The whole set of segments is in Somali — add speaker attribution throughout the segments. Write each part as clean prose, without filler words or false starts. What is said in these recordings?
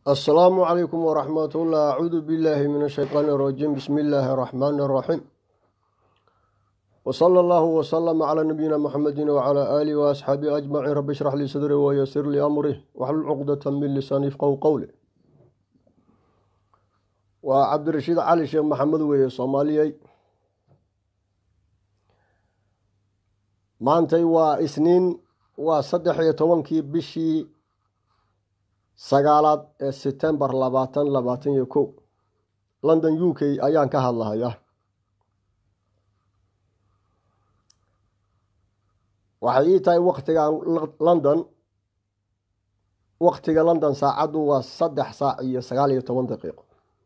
Speaker 1: السلام عليكم ورحمة الله. أعوذ بالله من الشيطان الرجيم. بسم الله الرحمن الرحيم. وصلى الله وسلم على نبينا محمد وعلى آله وأصحابه أجمعين. رب اشرح لي صدري ويسر لي أمري واحلل عقدة من لساني يفقهوا قولي. وعبد الرشيد علي شيخ محمد وهي صومالي. maantay waa isniin waa 13 bishii sagaalaad ee September 2021 London UK ayaan ka hadlahayaa. waxay ii tahay waqtiga London saacadu waa 3 saac iyo 19 daqiiqo.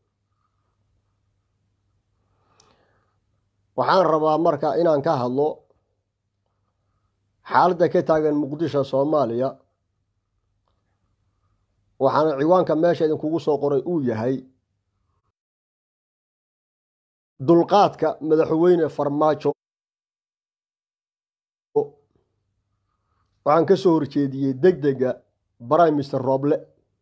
Speaker 1: waxaan rabaa marka inaan ka hadlo xaaladda ka taagan Muqdisho Soomaaliya. waxaana ciwaanka meesha idinkugu soo qoray uu yahay dulqaadka madaxweyne Farmaajo. waxaan ka soo horjeediyey degdega Prime Minister Roble.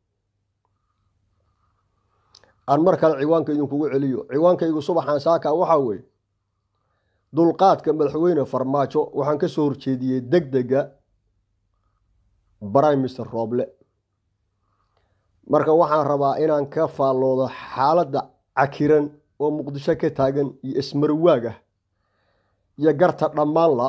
Speaker 1: aan mar kale ciwaanka idinkugu celiyo. ciwaankaygu subaxan saaka waxa weeye dulqaadka madaxweyne Farmaajo. waxaan ka soo horjeediyey degdega Prime Minister Roble. marka waxaan rabaa inaan ka faalloodo xaaladda cakiran oo Muqdisho ka taagan iyo ismarwaaga iyo garta dhammaan la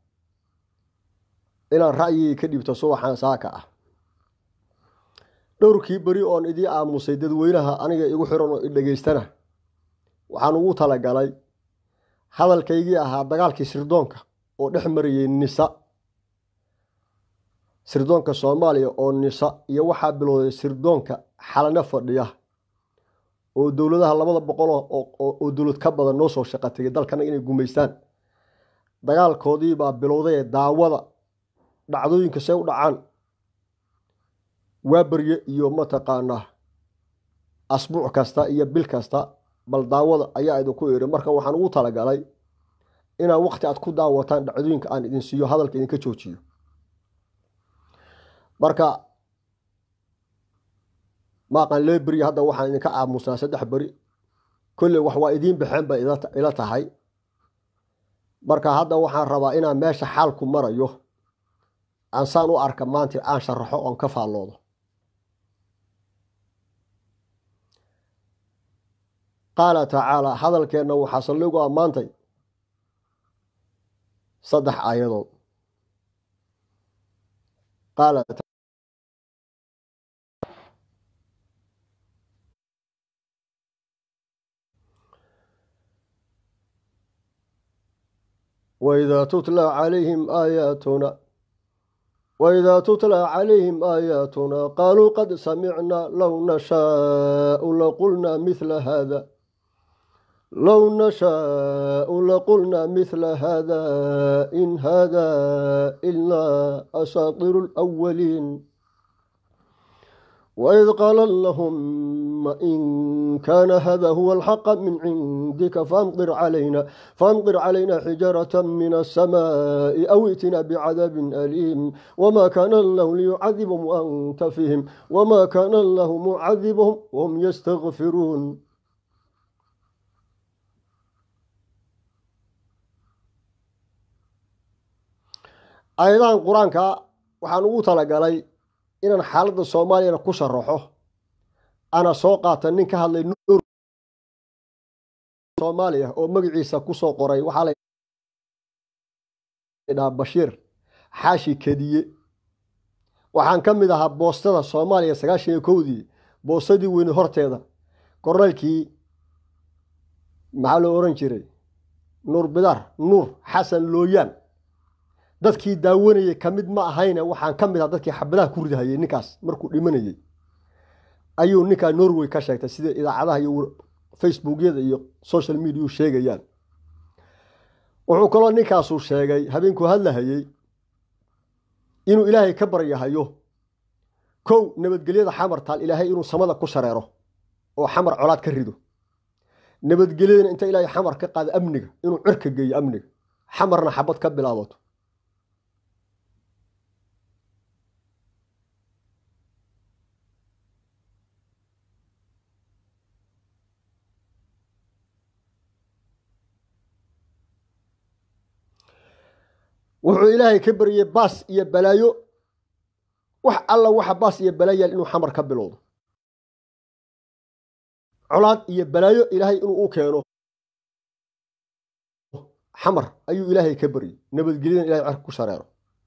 Speaker 1: inaan ra'yiga ka dhibto subaxan saaka ah. dhowrkii bari oon idii aamusay dadweynaha aniga igu xiran oo dhageystana waxaan ugu talagalay hadalkaygii ahaa dagaalkii sirdoonka oo dhex mariyay nisa sirdoonka Soomaaliya oo nisa iyo waxaa bilowday sirdoonka xalana fadhiya oo dawladaha 200 oo dawlad ka badan noo soo shaqatay dalkana inay gumeystaan. dagaalkoodii baa bilowday daawada dhacdooyinka say u dhacaan waa barye iyo mataqaana asbuuc kasta iyo bil kasta bal daawada ayaa idinku yeeray. marka waxaan ugu talagalay inaan waqti aad ku daawataan dhacdooyinka aan idin siiyo hadalka idinka joojiyo. marka ma qan leebri hadda waxaan idinka aamusnaa 3 bari kulli wax waa idin baxeen ba ila tahay. marka hadda waxaan rabaa inaan meesha xaalku marayo aan saan u arka maanta aan sharaxo oo ka faalloodo. qaala tacaala hadalkeena waxa saldhigu amaantay 3 aayadood. qaala وإذا تتلى عليهم آياتنا قالوا قد سمعنا لو نشاء لقلنا مثل هذا إن هذا إلا أساطير الأولين. وإذ قال لهم إن كان هذا هو الحق من عندك فامطر علينا حجارة من السماء أو ائتنا بعذاب أليم وما كان الله ليعذبهم وأنت فيهم وما كان الله معذبهم وهم يستغفرون. أيضا قرآنك waxaan ugu talagalay inaan xaaladda Soomaaliya ku sharaxo. ana soo qaatan nin ka hadlay nuur Soomaaliya oo magaciisa ku soo qoray waxa la yiraahdaa Bashiir Xaashi Kadiye. waxaan ka mid ahaa boostada Soomaaliya 91dii boosadii weyn horteeda kornalkii maxaa loo oran jiray Nuur Xasan Looyaan. dadkii daawanayay kamid ma ahayna waxaan ka mid ah dadkii xabadaha ku ridahayay ninkaas markuu dhimanayay ayuu ninka Norway ka sheegtay sida idaacadaha iyo Facebookyada iyo social media sheegayaan. wuxuu kaloo ninkaas uu sheegay habeenku hadlayay inuu Ilaahay ka baryahayo kow nabadgelyada xamar taal Ilaahay inuu samada ku shareero oo xamar colaad ka rido. nabadgelyada inta Ilaahay xamar ka qaado amniga inuu cirka geeyo amniga xamarna xabad ka bilaabato. wuxuu ilaahay ka baryay baas iyo balaayo wax alla waxa baas iyo balaayo inuu xamar ka bilowdo colaad iyo balaayo ilaahay inuu u keeno xamar ayuu ilaahay ka baryay nabadgelyada ilaahay cirka ku shareero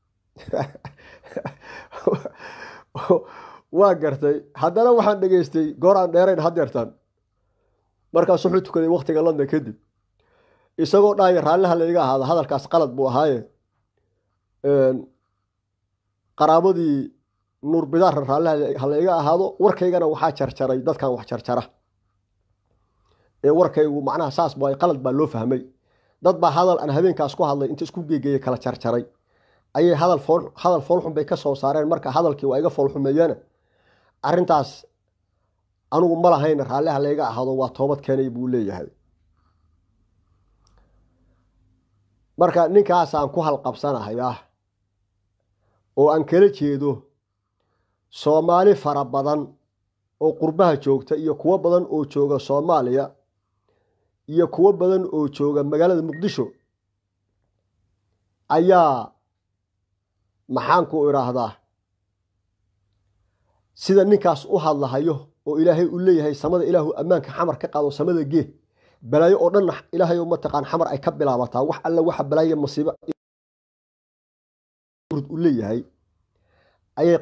Speaker 1: waa gartay haddana waxaan dhageystay goor aan dheerayn hadeertaan markaas wuxuu tukaday waqtiga London kadib isagoo dhaay raallaha la iga ahaado hadalkaas qalad buu ahaaye qaraabadii nuur bidaar raallaha la iga ahaado warkaygana waxaa jarjaray dadkan wax jarjara warkaygu macnaha saas baa qalad baa loo fahmay dad baa hadal aan habeenkaas ku hadlay inta isku geeyay kala jarjaray ayay hadal fool xun bay ka soo saareen marka hadalkii waa iga fool xumeeyeen arintaas anugu ma lahayn raallaha la iga ahaado waa toobad keenay buu leeyahay marka ninkaas aan ku halqabsanahay oo aan kala jeedo Soomaali fara badan oo qurbaha joogta iyo kuwa badan oo jooga Soomaaliya iyo kuwa badan oo jooga magaalada Muqdisho ayaa maxaan ku iraahdaa sida ninkaas u hadlahayo oo ilaahay u leeyahay samada ilaahu amaanka xamar ka qaado samada gee balaayo oo dhan ilaahay uma taqaan xamar ay ka bilaabataa wax alla waxa balaayo masiibo u leeyahay ayay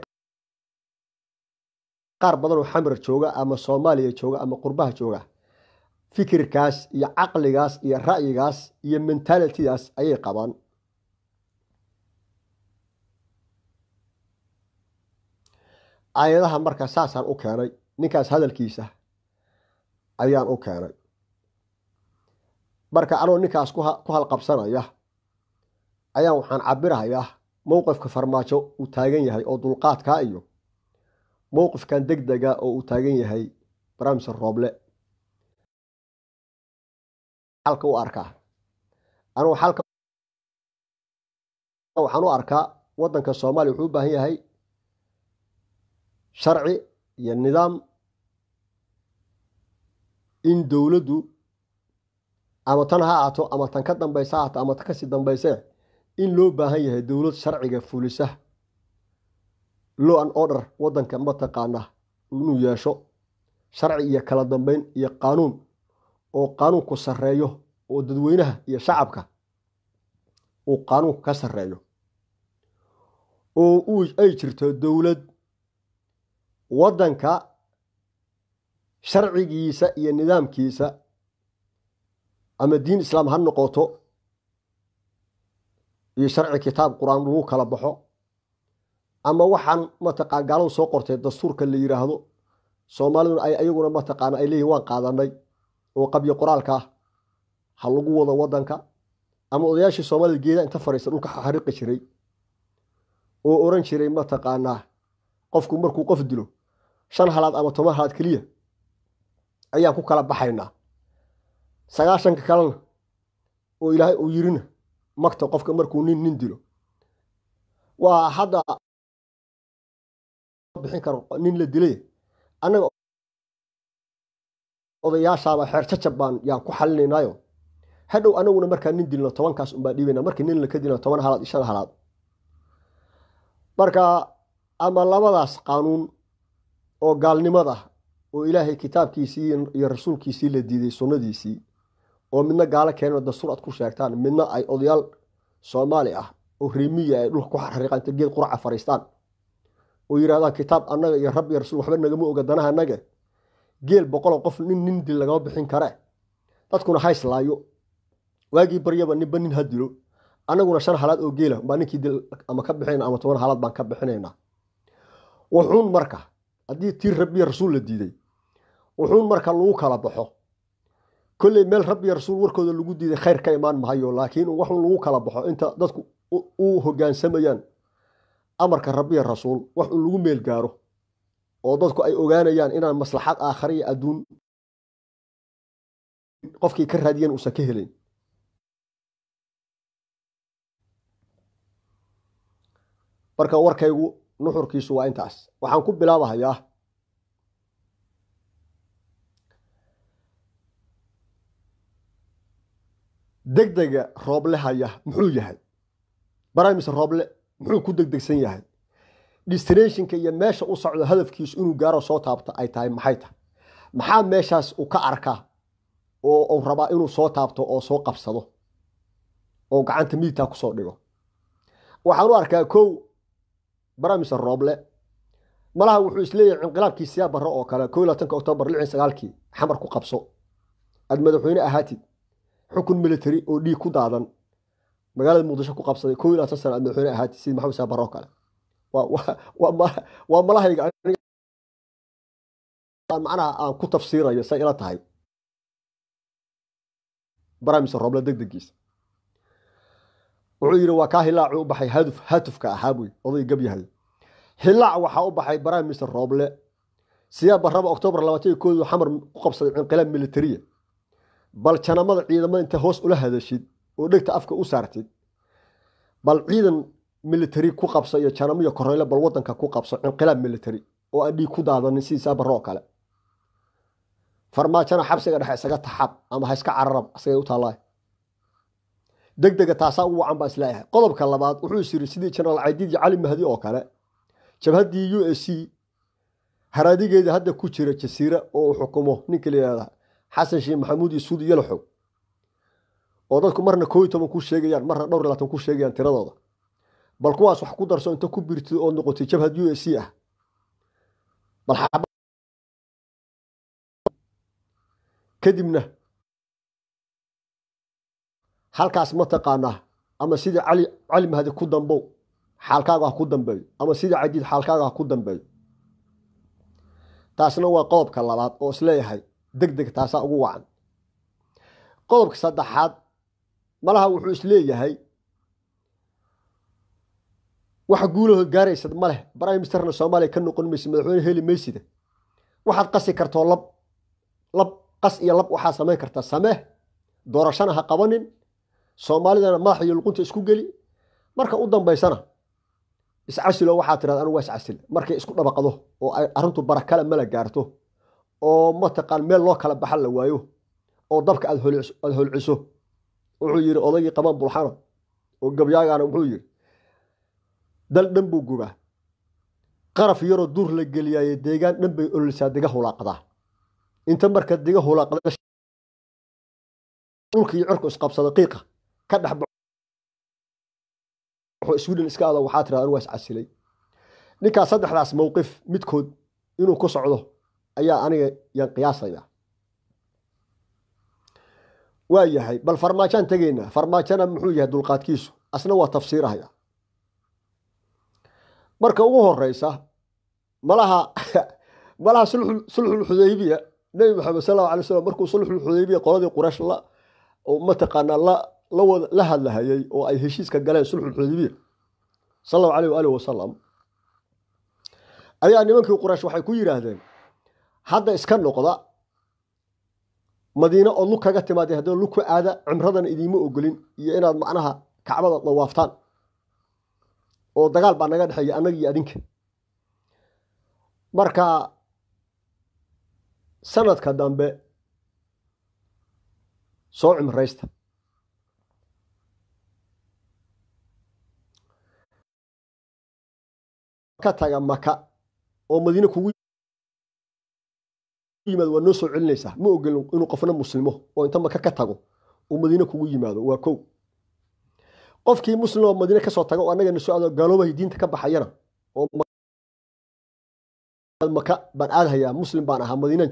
Speaker 1: qaar badan oo xamar jooga ama Soomaaliya jooga ama qurbaha jooga fikirkaas iyo aqligaas iyo ra'yigaas iyo mentalitydaas ayay qabaan ayadaha marka saasaan u keenay ninkaas hadalkiisa ayaan u keenay marka anoo ninkaas ku halqabsanaya ayaan waxaan cabirayaa mowqifka farmaajo uu taagan yahay oo dulqaadka iyo mowqifkan degdega oo uu taagan yahay Barnaamij Rooble halka u arkaa anoo halka waxaan u arkaa wadanka Soomaaliya wuxuu u baahan yahay sharci iyo nidaam in dawladdu ama tan ha ahaato ama tan ka dambaysa ama tan ka sii dambaysa in loo baahan yahay dawlad sharciga fulisa law and order wadanka ma taqaana inuu yeesho sharci iyo kala dambeyn iyo qaanuun oo qaanuunku sareeyo oo dadweynaha iyo shacabka oo qaanuunku ka sareeyo oo ay jirto dawlad wadanka sharcigiisa iyo nidaamkiisa ama diin islaam ha noqoto iyo sharci kitaab quraan lagu kala baxo ama waxaan ma taqaan gaalada soo qortay dastuurka la yiraahdo Soomaaliduna ay ayaguna ma taqaan ay leeyihiin waan qaadanay oo qabyo qoraalka ha lagu wada wadanka ama odayaashii Soomaalida geeda inta fariisan dhulka xariiqi jiray oo oran jiray ma taqaana qofku markuu qof dilo 5 halaad ama 10 halaad kaliya ayaa ku kala baxaynaa 9 kalena oo Ilaahay uu yirina magta qofka markuu nin dilo waa hada bixin karo nin la dilay anaga odayaashaaba xeer jajabaan yaan ku xalinaynaayo hadhow anaguna markaa nin dilno 10 kaas un baa dhiibana markii nin la ka dilo 10 halaad 5 halaad marka ama labadaas qaanuun oo gaalnimada oo Ilaahay kitaabkiisii iyo rasuulkiisii la diiday sunnadiisii oo midna gaala keenay dastuur aad ku sheegtaan midna ay odayaal Soomaali ah oo reemiye ay dhulka ku xariiqaan geed quraca fariistaan oo yiraahdaan kitaab annaga iyo rabbi rasuul waxba nagama oga danaha annaga geel 100 qof nin dil laga bixin kara dadkuna hayslaayo waagi baryaba nin hadilo anaguna 5 halaad oo geela baa ninkii dil ama ka bixinayna ama 10 halaad baan ka bixinayna wuxuun marka hadii tii rabbi rasuul la diiday wuxuun marka lagu kala baxo kulli meel rabbi rasuul warkooda lagu diiday khayr ka imaan maayo laakiin wuxuun lagu kala baxo inta dadku u hoggaansamayaan amarka rabbi rasuul wax lagu meel gaaro oo dadku ay ogaanayaan inaan maslaxad aakhiriya adduun qofkii ka raadiyeen uu ka helin marka warkaygu nuxurkiisu waa intaas waxaan ku bilaabayaa degdega Rooble haya muxuu yahay baraamis rooble muxuu ku degdegsan yahay destinationka iyo meesha u socdo hadafkiisu inuu gaaro soo taabto ay tahay maxay tahay maxaa meeshaas uu ka arkaa oo uu rabaa inuu soo taabto oo soo qabsado oo gacanta midigta ku soo dhigo waxaan u arkaa kow baraamis rooble malaha wuxuu isleeyahay inqilaabkii Siyaad Barre oo kale 21 Oktoobar 19 xamar ku qabso ad madaxweyne ahaatid xukun military oo dhiig ku magaalada Muqdisho ku qabsaday 21 sano ad madaxweyne ahaatid sidii Maxamed Siyaad Barre oo kale waa malahayga macnaha aan ku tafsiirayo say ila tahay baraamis rooble degdegiisa wuxuu yiri waa ka hilaac u baxay hadafka ahaabuy oday gab yahay hilaac waxa u baxay baraamis rooble Siyaad Barre Oktoobar 21 xamar ku qabsaday inqilaab military bal janamada ciidamada inta hoos ula hadashid oo dhigta afka u saartid bal ciidan military ku qabso iyo janamiyo koreyle bal wadanka ku qabso inqilaab military oo aan dhiig ku daadanin si Siyaad Barre oo kale farmaajana xabsiga dhexe isaga taxab ama ha iska cararab asay u taalay degdega taasa ugu wacan baa islaayahay qodobka labaad wuxuu yiri sidii General Caydiid Cali Mahdi oo kale jabhadii USC haraadigeeda hadda ku jira jasiira oo xukumo ninka leeyahay Xasan Sheikh Maxamuud iyo Suudi Yalaxow oo dadku marna 12 ku sheegayaan marna dhowr 20 ku sheegayaan tiradooda bal kuwaas wax ku darso inta ku birtay oo noqotay jabhad USC ah bal kadibna halkaas ma taqaana ama sidii cali mahdi ku dambow xaalkaaga ku dambeeyo ama sidii Caydiid xaalkaaga ku dambeeyo taasna waa qodobka labaad oo isleeyahay degdeg taasa ugu wacan qodobka saddexaad malaha wuxuu isleeyahay waxa guulaha gaaraysa ma leh Prime Ministerna Soomaaliya ka noqon mayso madaxweyne heli maysida waxaad qasi karto lab qas iyo lab waxa sameyn karta samee doorashana ha qabanin Soomaalidana madax iyo luqunta isku gali marka u dambeysana iscasilo waxa tiraad anu waa iscasil markay isku dhabaqado oo ay arintu barakala mala gaarto oo ma taqaan meel loo kala baxal la waayo oo dabka aad holciso wuxuu yiri odaygi qaban bulxano oo gabyaagana wuxuu yiri dal dhan buu gubaa qaraf yaro dur la geliyay deegaan dhan bay ololsaa diga hulaaqada inta marka diga hulaaqada dhulkii cirku isqabsada qiiqa ka dhaxbo Sweden iska aad waxa tiraahdo waa iscasilay ninka saddexdaas mowqif midkood inuu ku socdo ayaa aniga yan qiyaasaya waa yahay bal farmaajaan tageena farmaajana muxuu yahay dulqaadkiisu asna waa tafsiiraya marka ugu horeysa malaha sulhul Hudaybiya Nabi Muhammad sallallahu alayhi wasallam markuu sulhul Hudaybiya qoladii Quraysh oo ma taqaana la hadlayay oo ay heshiiska galeen sulhul Hudaybiya sallallahu alayhi wasallam ayaa nimankii Quraysh waxay ku yiraahdeen hadda iska noqda Madiina oo lug kaga timaadeen hadda lug ku aada cimradan idiima ogolin iyo inaad macnaha Kacbada dawaaftaan oo dagaal baa naga dhaxay anaga iyo adinka marka sanadka dambe soo cimraysta ka taga Maka oo Madiina kugu yimaado waa noo soo celinaysa ma ogolin inuu qofna muslimo oo inta Maka ka tago oo Madiina kugu yimaado waa kow qofkii muslim oo Madiina ka soo tago oo anaga soo aado gaaloobahay diinta ka baxayana oo Maka baan aadaya muslim baan ahaa Madiina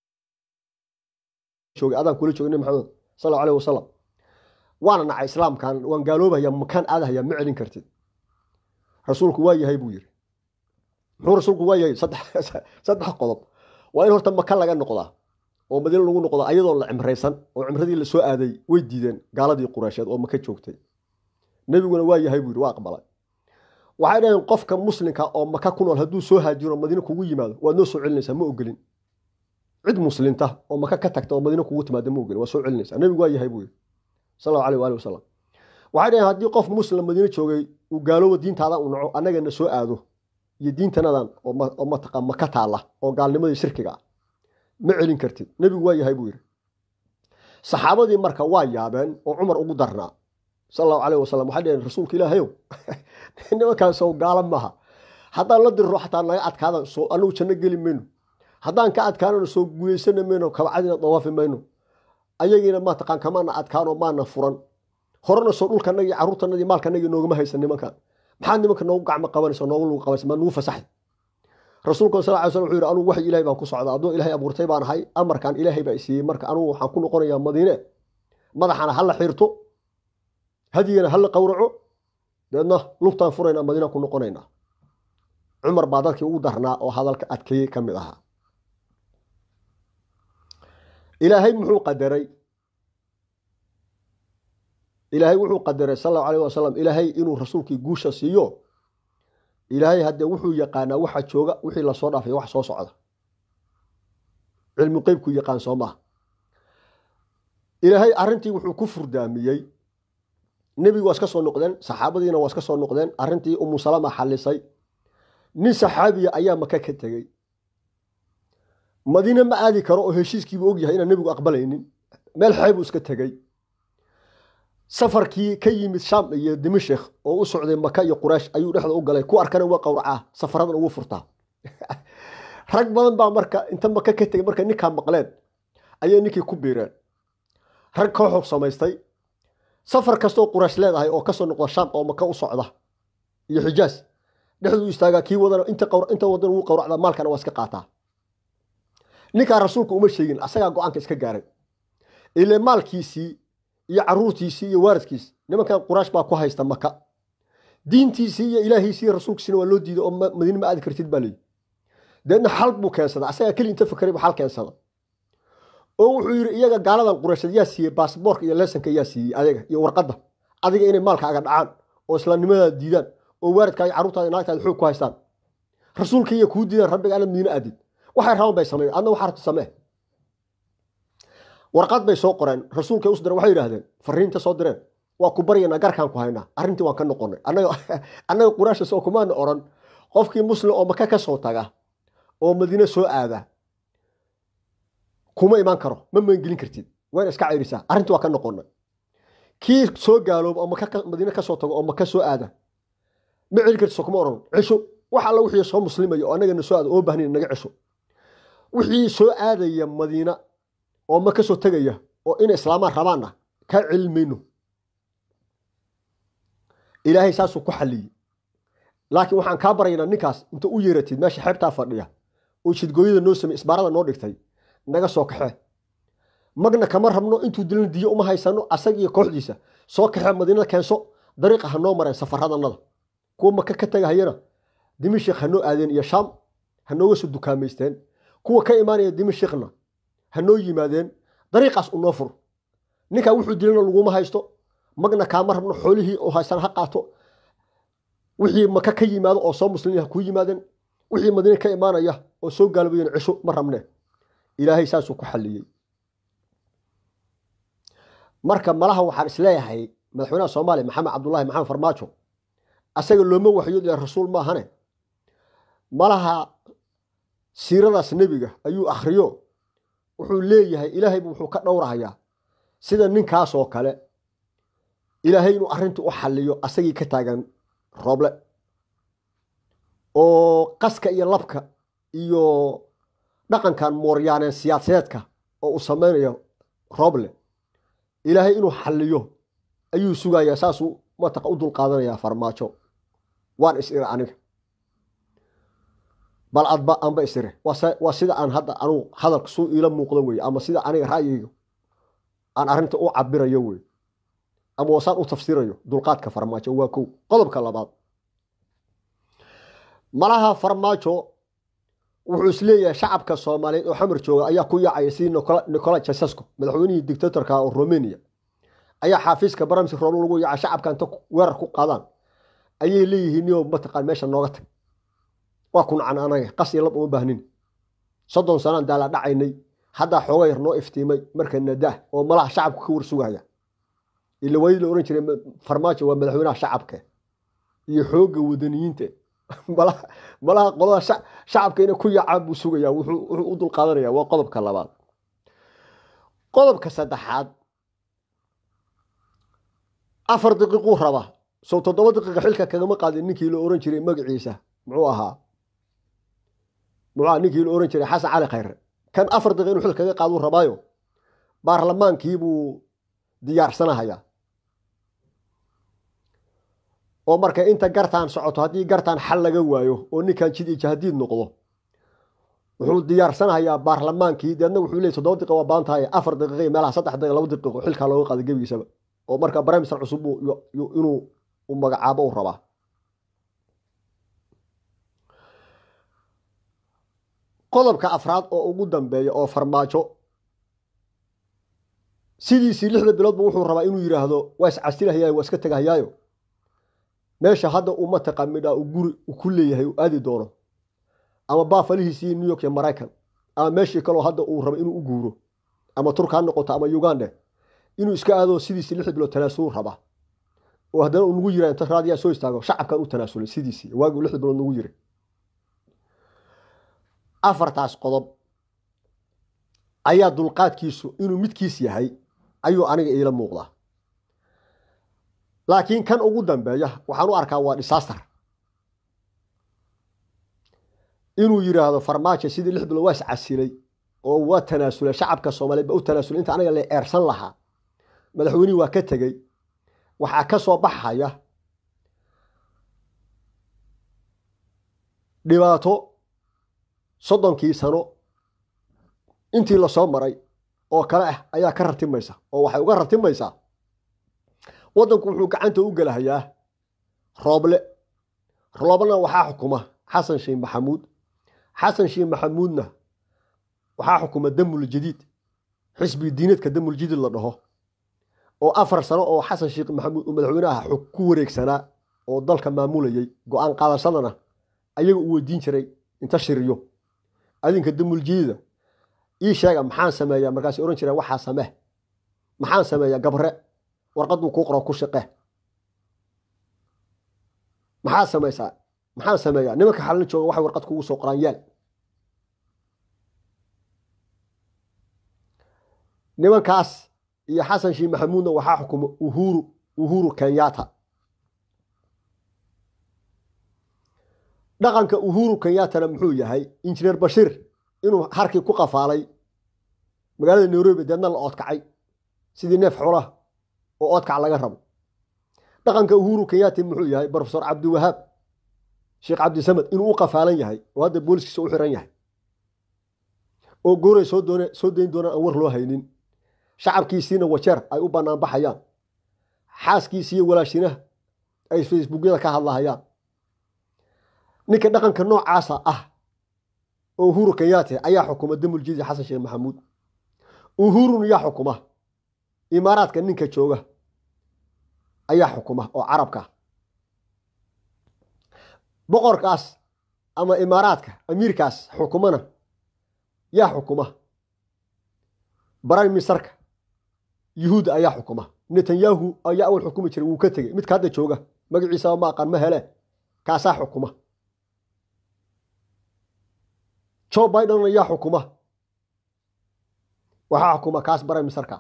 Speaker 1: joogay adan kula joogay Maxamed sallallahu alayhi wasallam waana nacay islaamkan waan gaaloobaya makan aadaya ma celin kartid rasuulku waa yahay buu yiri rasuulku waa yahay saddex qodob waa in horta Maka laga noqdaa oo Madiina lagu noqdo ayadoo la cimraysan oo cimradii la soo aaday way diideen gaaladii Quraysheed oo Maka joogtay nabiguna waa yahay buu waa aqbalay waxay dhayn qofka muslimka oo Maka ku nool haduu soo haajiro Madiina kugu yimaado waa noo soo celinaysa ma ogolin cid muslimta oo Maka ka tagta oo Madiina kugu timaado ma ogolin waa soo celinaysa nabigu waa yahay buu sallallahu alayhi wasallam waxay dhayn hadii qof muslim Madiina joogay uu gaaloobo diintaada uu naco anagana soo aado iyo diintanadan oo ma taqaan Maka taala oo gaalnimadii shirkiga ma celin kartid nabigu waa yahay buu saxaabadii marka waa yaabeen oo Umar ugu darnaa صلى الله عليه وسلم وحد رسولك إلهي إنما كان سو قال معها حتى لا در حتى لا أتكاد سو أنو شنقل منه حتى أن كأت كانوا سو جويسن منه كبعدنا طواف منه أيجينا ما تكان كمان أتكانوا ما نفرن خرنا سؤال كان نجي عروض النادي مال كان نجي نوجمه هيسن مكان محن مكان نوقع مقابل سو نقول قبس ما نوفى صح رسولك صلى الله عليه وسلم يقول أنو وحي إلهي بانكو صعد أدو إلهي أبو رتيبان هاي أمر كان إلهي بأسي مرك أنو حنكون قرية مدينة مدحنا هلا حيرتو هدينا هلا قورعو لأنه لقطة فرينا مدينة كنا قرينا عمر بعدك ودرنا وهذا الأتكي كم لها إلهي محو قدري إلهي وحو قدري صلى الله عليه وسلم إلهي إنو رسولك جوشة سيو إلهي هذا وحو يقانا وحا شوغا وحي لا صودا في وح سو سوده علم قيبك يقان سوما إلهي أرنتي وحو كفر داميي نبي واسكا سو نقدين صحابتينا واسكا سو نقدين أرنتي أم سلمة حليسي نين صحابي أيام مكة كتغي مدينة ما آدي كرو هشيسكي بوغ يحيى إن نبي أقبلينين مeel xayb iska tagay safarkii ka yimid Sham iyo Dimashq oo u socday Makka iyo Quraysh ayuu dhexda u galay ku arkana waa qowraca safaradan ugu furtaa rag badan baa marka inta Makka ka tagay marka ninka maqleen ayay ninkii ku biireen rag koox oo samaystay safar kasto Quraysh leedahay oo ka soo noqdo Sham oo Makka u socda iyo Hijaaz dhexdu istaaga kii wadana inta wadan uu qowracda maalkana waa iska qaataa ninka rasuulku uma sheegin asaga go'aanka iska gaaray إلى مالكيسي يا عروتيسي يا واردكيس لما كان قراش باكو هايستا مكة دينتيسي يا إلهيسي رسولك سنة والودي دي مدينة ما أذكر تدبالي لأن حلب كان صدا عسايا كل انت فكري بحال كان صدا أو حير إياغا قالada القراش ياسي باسبورك يا لسنك ياسي أديك يا ورقده أديك إني مالك عقد عان أو إسلامنimada diidaan oo waaridka ay caruurtaada naagtaada xoog ku haystaan rasuulka iyo ku diidan rabbiga aan madiina aadid waxay rabaan bay sameeyaan adna waxa rabta samee warqad bay soo qoreen rasuulka u soo waxay yiraahdeen fariinta soo direen waa ku bariyana garkaan ku haynaa arintii waan ka noqonay anaga quraasha soo kuma oran qofkii muslim oo Makka ka soo taga oo Madiina soo aada kuma iman karo ma gelin kartid waan iska cayrisaa arintii waa ka noqonay kii soo gaaloob oo Makka Madiina ka soo tago oo Makka soo aada ma celin kartid soo kuma oran cisho waxa la wixii soo muslimayo oo anaga soo aada oo baahneen naga cisho wixii soo aadaya Madiina oo ma ka soo tagaya oo in islaamaan rabaana ka cilmino ilaahay saasu ku xaliyay laakiin waxaan ka baraynaa ninkaas inta u yeeratid meesha xeebta fadhiya oo jidgooyada noo samay isbaarada noo dhigtay naga soo kaxee magna kama rabno intuu dilan diyo uma haysano asag iyo kooxdiisa soo kaxee Madiinada keenso dariiqa ha noo mareen safaradanada kuwa Makka ka tagayana Dimashq ha noo aadeen iyo Sham ha nooga soo dukaameysteen kuwa ka imaanaya Dimashqna hanoo yimaadeen dariiqaas u noo fur ninka wuxuu dilana lagu haysto magna kaama rabno xoolihii oo haysan ha qaato wixii Makka ka yimaado oo soo muslimiin ku yimaadeen wixii Madiina ka imaanaya oo soo gaalbayeen cisho ma rabne ilaahay saasuu ku xaliyay marka malaha waxaan isleeyahay madaxweynaha Soomaaliya Maxamed Cabdullaahi Maxamed Farmaajo asaga looma waxyood ilaa rasuul ma ahane malaha siiradaas nabiga ayuu akhriyo wuxuu leeyahay ilaahay wuxuu ka dhowrahayaa sida ninkaas oo kale ilaahay inuu arintu u xalliyo asagii ka taagan rooble oo qaska iyo labka iyo dhaqankan mooryaaneen siyaasadeedka oo uu sameeyo rooble ilaahay inuu xalliyo ayuu sugayaa saasuu mataqa u dul qaadanaya Farmaajo waan isira aniga bal adba amba isire waa sida aan hadalka soo ila muuqdo way ama sida aniga raayayga aan arinta u cabirayo way ama wasaan u tafsiirayo dulqaadka Farmaajo waa kow qodobka labaad malaha Farmaajo wuxuu isleeyahay shacabka Soomaaliyeed oo xamar jooga ayaa ku yaacay si Nicolas Ceausescu madaxweynihii dictatorka oo Romania ayaa xafiiska barnaamijka Rome lagu yaacay shacabka inta weerar ku qaadaan ayay leeyihiin iyo mataqaan meesha nooga tag waa kun anaga qas iyo lab uma baahnin 30 sano daala dhacaynay hadda xoogay yar noo iftiimay markana daa oo malaha shacabku ka warsugaya ila way la oran jiray Farmaajo waa madaxweynaha shacabka iyo xooga wadaniyiinta malaha qolada shacabka inay ku yaacaan buu sugaya wuxuu u dul qaadanaya waa qodobka labaad qodobka saddexaad afar daqiiquu rabaa soo 7 daqiiqo xilka kagama qaadin ninkii la oran jiray magaciisa muxuu ahaa ninkii la oran jiray xasan cali khayre kan afar daqiiqo inuu xilka kaga qaaduu rabaayo baarlamaankii buu diyaarsanahayaa oo marka inta gartaan socoto haddii gartaan xal laga waayo oo ninkan jid iyo jahdiid noqdo wuxuu diyaarsanahayaa baarlamaankii deedna wuxuu leeyahay 7 daqiiqo waa baan tahay 4 daqiiqo meelaha 3 daqiiqo 2 daqiiqo xilka looga qaado gabigiisaba oo marka barnaamij cusub inuu u magacaabo u rabaa qodobka afraad oo ugu dambeeya oo farmaajo sidiisii 6 bilood buu wuxuu rabaa inuu yiraahdo waa iscasilahayaa waa iska tagahayaayo meesha hadda uu mataqamida uu guri ku leeyahay uu aadi doono ama baafalihiisii New York iyo Mareykan ama meeshii kale hadda uu rabo inuu u guuro ama Turkiga noqoto ama Uganda inuu iska aado sidiisii 6 bilood tanaasul raba oo haddana uu nagu yiraahdo inta raadiya soo istaago shacabkan u tanaasulay sidiisii waagu 6 bilood nagu yiray afartaas qodob ayaa dulqaadkiisu inuu midkiis yahay ayuu aniga ila muuqdaa laakiin kan ugu dambeeya waxaan u arkaa waa disaster inuu yiraahdo farmaajo sidii 6 bilood waa iscasilay oo waa tanaasulay shacabka Soomaaliyeed ba u tanaasulay inta aniga la eersan lahaa madaxweynuhu waa ka tagay waxa ka soo baxaya dhibaato 30 sano intii la soo maray oo kale ah ayaa ka rartimaysa oo waxay uga rartimaysaa wadanku wuxuu gacanta u galahayaa rooblena waxaa xukuma xasan sheekh maxamuudna waxaa xukuma damul jadiid xisbi diineedka damul jadiid la dhaho oo 4 sano oo xasan sheekh maxamuud uu madaxweynaha ku wareegsanaa oo dalka maamulayay go'aan qaadashadana ayaga uu weydiin jiray inta shiriyo adinka damul jadiida ii sheega maxaan sameeyaa markaas oran jiray waxa samee maxaan sameeyaa gabre warqad uu ku qoro ku shaqe maxaan sameeyaa nimanka xalin jooga waxa warqad kugu soo qoraan yaal nimankaas iyo xasan sheekh maxamuudna waxaa xukumo uhuru kenyatta dhaqanka uhuru kenyatta muxuu yahay injineer bashir inuu harkii ku qafaalay magaalada Nairobi deedna la oodkacay sidii neef xoolaha oo oodkac laga rabo dhaqanka uhuru kenyatta muxuu yahay professor Abdi Wahab Sheikh Abdi Samad inuu u qafaalan yahay oo hadda booliska u xiran yahay oo gooray soo deyn doona aan war loo haynin shacabkiisina wajeer ay u banaan baxayaan xaaskiisii walaashina ay Facebookyada ka hadlayaan ninka dhaqanka noocaasa ah oo uhuru kenyatta ayaa xukuma damul jadiid xasan sheekh maxamuud uhuru yaa xukuma imaaraadka ninka jooga ayaa xukuma oo carabka boqorkaas ama imaaraadka amiirkaas xukumana yaa xukuma prime ministerka yuhuud ayaa xukuma Netanyahu ayaa awal xukumi jiray wuu ka tagay mid ka hadda jooga magaciisa ma aqaan ma hele kaasaa xukuma Joe Biden ayaa xukuma waxa xukuma kaas prime ministerka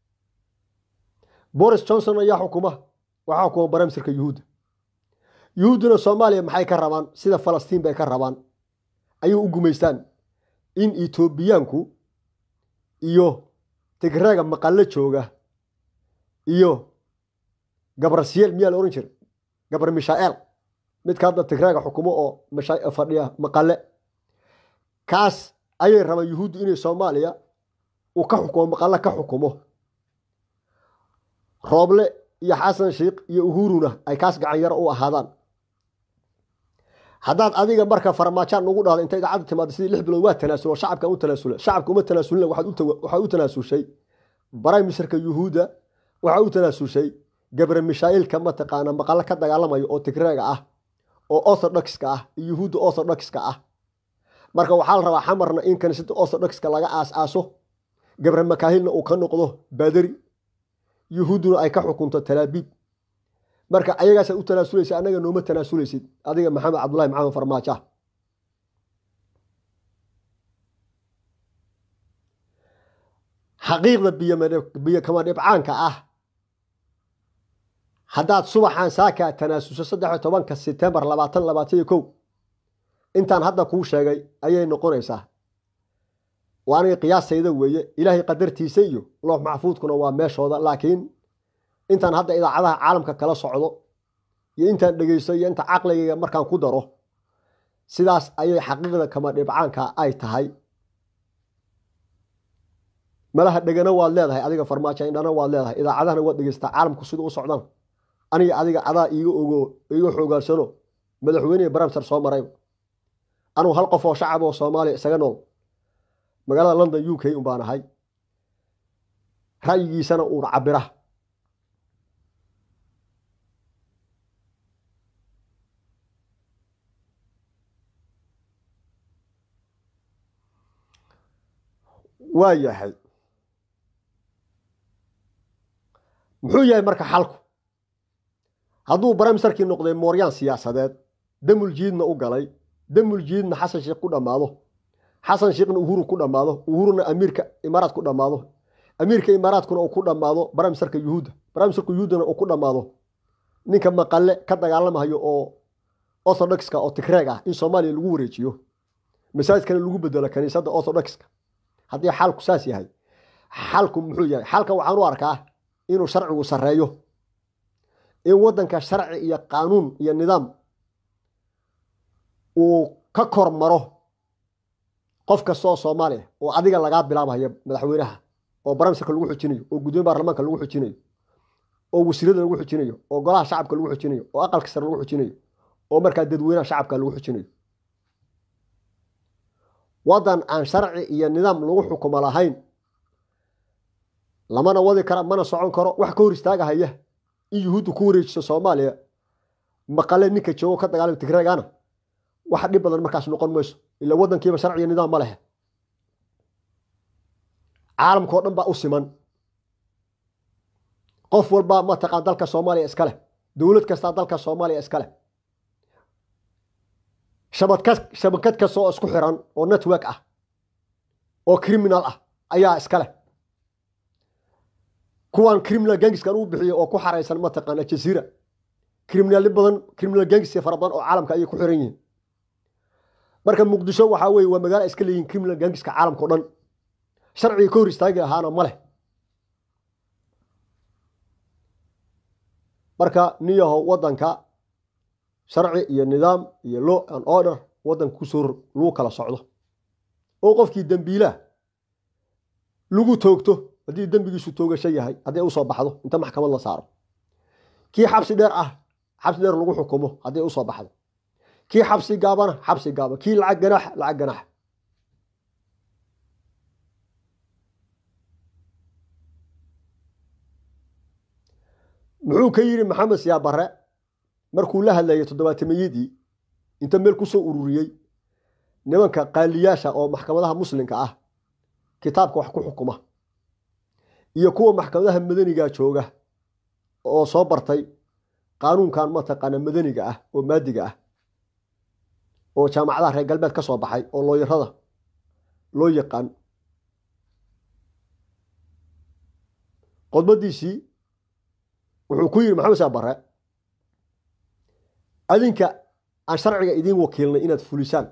Speaker 1: Boris Johnson ayaa xukuma waxa xukuma prime ministerka yuhuudna Soomaaliya maxay ka rabaan sida Falastiin bay ka rabaan ayuu u gumeystaan in Etoobiyaanku iyo Tigreega maqalle jooga iyo Gabrasiel miyaal oran jiray Gabr Mishael mid ka hadda Tigreega xukumo oo fadhiya maqalle kaas ayay rabaan yuhuud inay Soomaaliya uu ka xukumo maqalle ka xukumo rooble iyo xasan sheekh iyo uhuruna ay kaas gacan yar u ahaadaan haddaad adiga marka farmaajaan ugu dhahdo inta idaacada timaado sidii 6 bilood waa tanaasul shacabka u tanaasul shacabka uma tanaasulna waxa u tanaasulshay prime ministerka yuhuuda waxa u tanaasulshay Gabriel Mishael kama taqaana maqalle ka dagaalamayo oo Tigreega ah oo orthodox-ka ah yuhuuda orthodox-ka ah marka waxa la rabaa xamarna in kaniisada orthodox-ka laga aaso Gabriel Makahilna uu ka noqdo baadari yuhuuduna ay ka xukunto Talaabib marka ayagaas u tanaasuleysa anaga nooma tanaasuleysid adiga Maxamed Cabdullaahi Maxamed Farmaajo xaqiiqda biyo kama dhibcaanka ah haddaad subaxan saaka tanaasuso 13 September 2021 intaan hadda kuu sheegay ayay noqonaysaa waana qiyaasayda weeye ilaahay qadartiisa iyo loox maxfuudkuna waa meeshooda laakiin intaan hadda idaacadaha caalamka kala socdo iyo intaan dhageysto iyo inta aqligayga markaan ku daro sidaas ayay xaqiiqda kama dhibcaanka ay tahay malaha dhagana waad leedahay adiga farmaajo indhana waad leedahay idaacadahana waad dhageystaa caalamku sidoo u socdaan aniga adiga adaa iiga xoogaalsano madaxweynaha Baraamsar soo maray anu hal qof oo shacab oo Soomaali isaga nool magaalada London UK u baanahay ra'yigiisana uu cabira waayahay muxuu yahay marka xalku hadduu Baraamsarkii noqday mooryaan siyaasadeed damul jiidna u galay damul jiidna Xasan Sheekh ku dhamaado Xasan Sheekhna Uhuru ku dhamaado Uhuruna Ameerika Imaaraad ku dhamaado Ameerika Imaaraadkuna uu ku dhamaado Baraamsarka Yuhuudana uu ku dhamaado ninka maqalle ka dagaalamayo oo orthodoxka oo Tigreeg ah in Soomaaliya lagu wareejiyo masaajidkana lagu bedelo kaniisadda orthodoxka haddii xalku saas yahay xalku muxuu yahay xalka waxaan u arkaa inuu sharcigu sareeyo in wadanka sharci iyo qaanuun iyo nidaam uu ka kormaro qof kasta oo Soomaali oo adiga laga bilaabayo madaxweynaha oo Baraamsarka lagu xujinayo oo gudoomiyaha baarlamaanka lagu xujinayo oo wasiirada lagu xujinayo oo golaha shacabka lagu xujinayo oo aqalka sare lagu xujinayo oo markaa dadweynaha shacabka lagu xujinayo wadan aan sharci iyo nidaam lagu xukumo lahayn lamana wadi kara mana socon karo wax ka hor istaagahaya in Yuhuuddu ku wareejiso Soomaaliya maqale ninka joogo ka dagaalamay Tigreegana wax dhib badan markaas noqon mayso ila wadankiiba sharci iyo nidaam ma leh caalamka oo dhan baa u siman qof walba ma taqaan dalka Soomaaliya iska leh dawlad kasta dalka Soomaaliya iska leh shabakad ka soo isku xiran oo network ah oo criminal ah ayaa iska leh kuwan criminal gangs kan uu bixiyo oo ku xareysan ma taqaan Jazeera criminal gangs fara badan oo caalamka ay ku xiran yihiin marka Muqdisho waxa weey waa magaalo iska leeyihiin criminal gangs ka caalamka oo dhan sharci ka hor istaagi ahaana ma leh marka niyaho wadanka sharci iyo nidaam iyo law and order wadanka ku soo loo kala socdo oo qofkii dambiila lagu toogto hadii dambigiisu toogasho yahay hadii uu soo baxdo inta maxkamad la saaro kii xabsi dheer lagu xukumo hadii uu soo baxdo kii xabsi gaaban kii lacag ganax muxuu ka yiri Maxamed Siyaad Barre markuu la hadlayay 7-meeyadii inta meel ku soo ururiyay nimanka qaaliyaasha oo maxkamadaha muslimka ah kitaabka wax ku xukuma iyo kuwa maxkamadaha madaniga jooga oo soo bartay qaanuunkan ma taqaan madaniga ah oo maadiga ah oo jaamacadaha reer galbeed ka soo baxay oo looyarada loo yaqaan qodbadiisii wuxuu ku yiri Maxamed Siyaad Barre adinka aan sharciga idin wakiilnay inaad fulisaan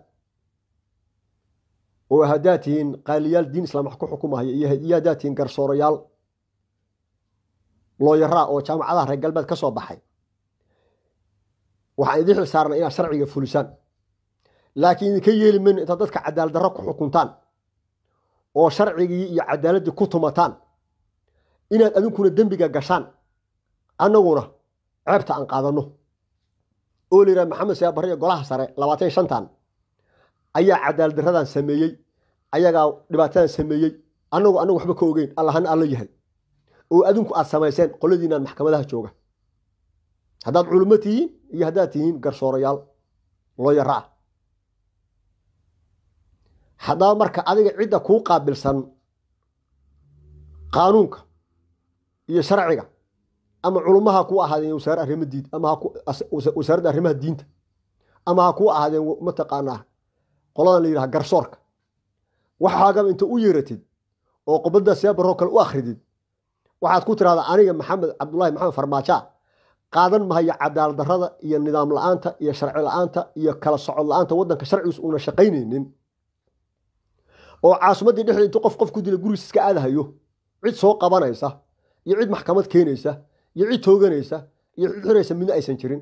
Speaker 1: oo hadaatiin qaaliyaal diin islaam wax ku xukumahay iyo hadaatiin garsoorayaal looyara oo jaamacadaha reer galbeed ka soo baxay waxa idin xil saarnaa inaad sharciga fulisaan laakiin ka yeelimin inta dadka cadaalad darro ku xukuntaan oo sharcigii iyo cadaaladii ku tumataan inaad adinkuna dambiga gashaan annaguna ceebta aan qaadano oo leeyahay Maxamed Siyaad Barre golaha sare 25tan ayaa cadaalad darradan sameeyay ayaga dhibaatada sameeyay anagu waxba ka ogeyn Allahna alla yahay oo adinku aad sameeyeen qoladiina maxkamadaha jooga hadaad culumatiin iyo hadaad tihiin garsoorayaal looyara hadaa marka adiga cid ku qaabilsan qaanuunka iyo sharciga ama culumaha ku ahaadeen wasaaradda arrimaha diinta ama wasaaradda arrimaha diinta ama ku ahaadeen ma taqaanaa qoladan la yiraahdo garsoorka waxaaga inta u yeeratid oo qobada Siyaad Barre kale u akhridid waxaad ku tiraahdaa aniga Maxamed Cabdullaahi Maxamed Farmaajo qaadan mahayo cadaalad darrada iyo nidaam la'aanta iyo sharci la'aanta iyo kala socod la'aanta waddanka sharcigiisu una shaqaynaynin oo caasimaddii dhexdeeda intuu qof ku dila gurigiis iska aadahayo cid soo qabanaysa iyo cid maxkamad keenaysa iyo cid tooganaysa iyo cid xiraysa midna aysan jirin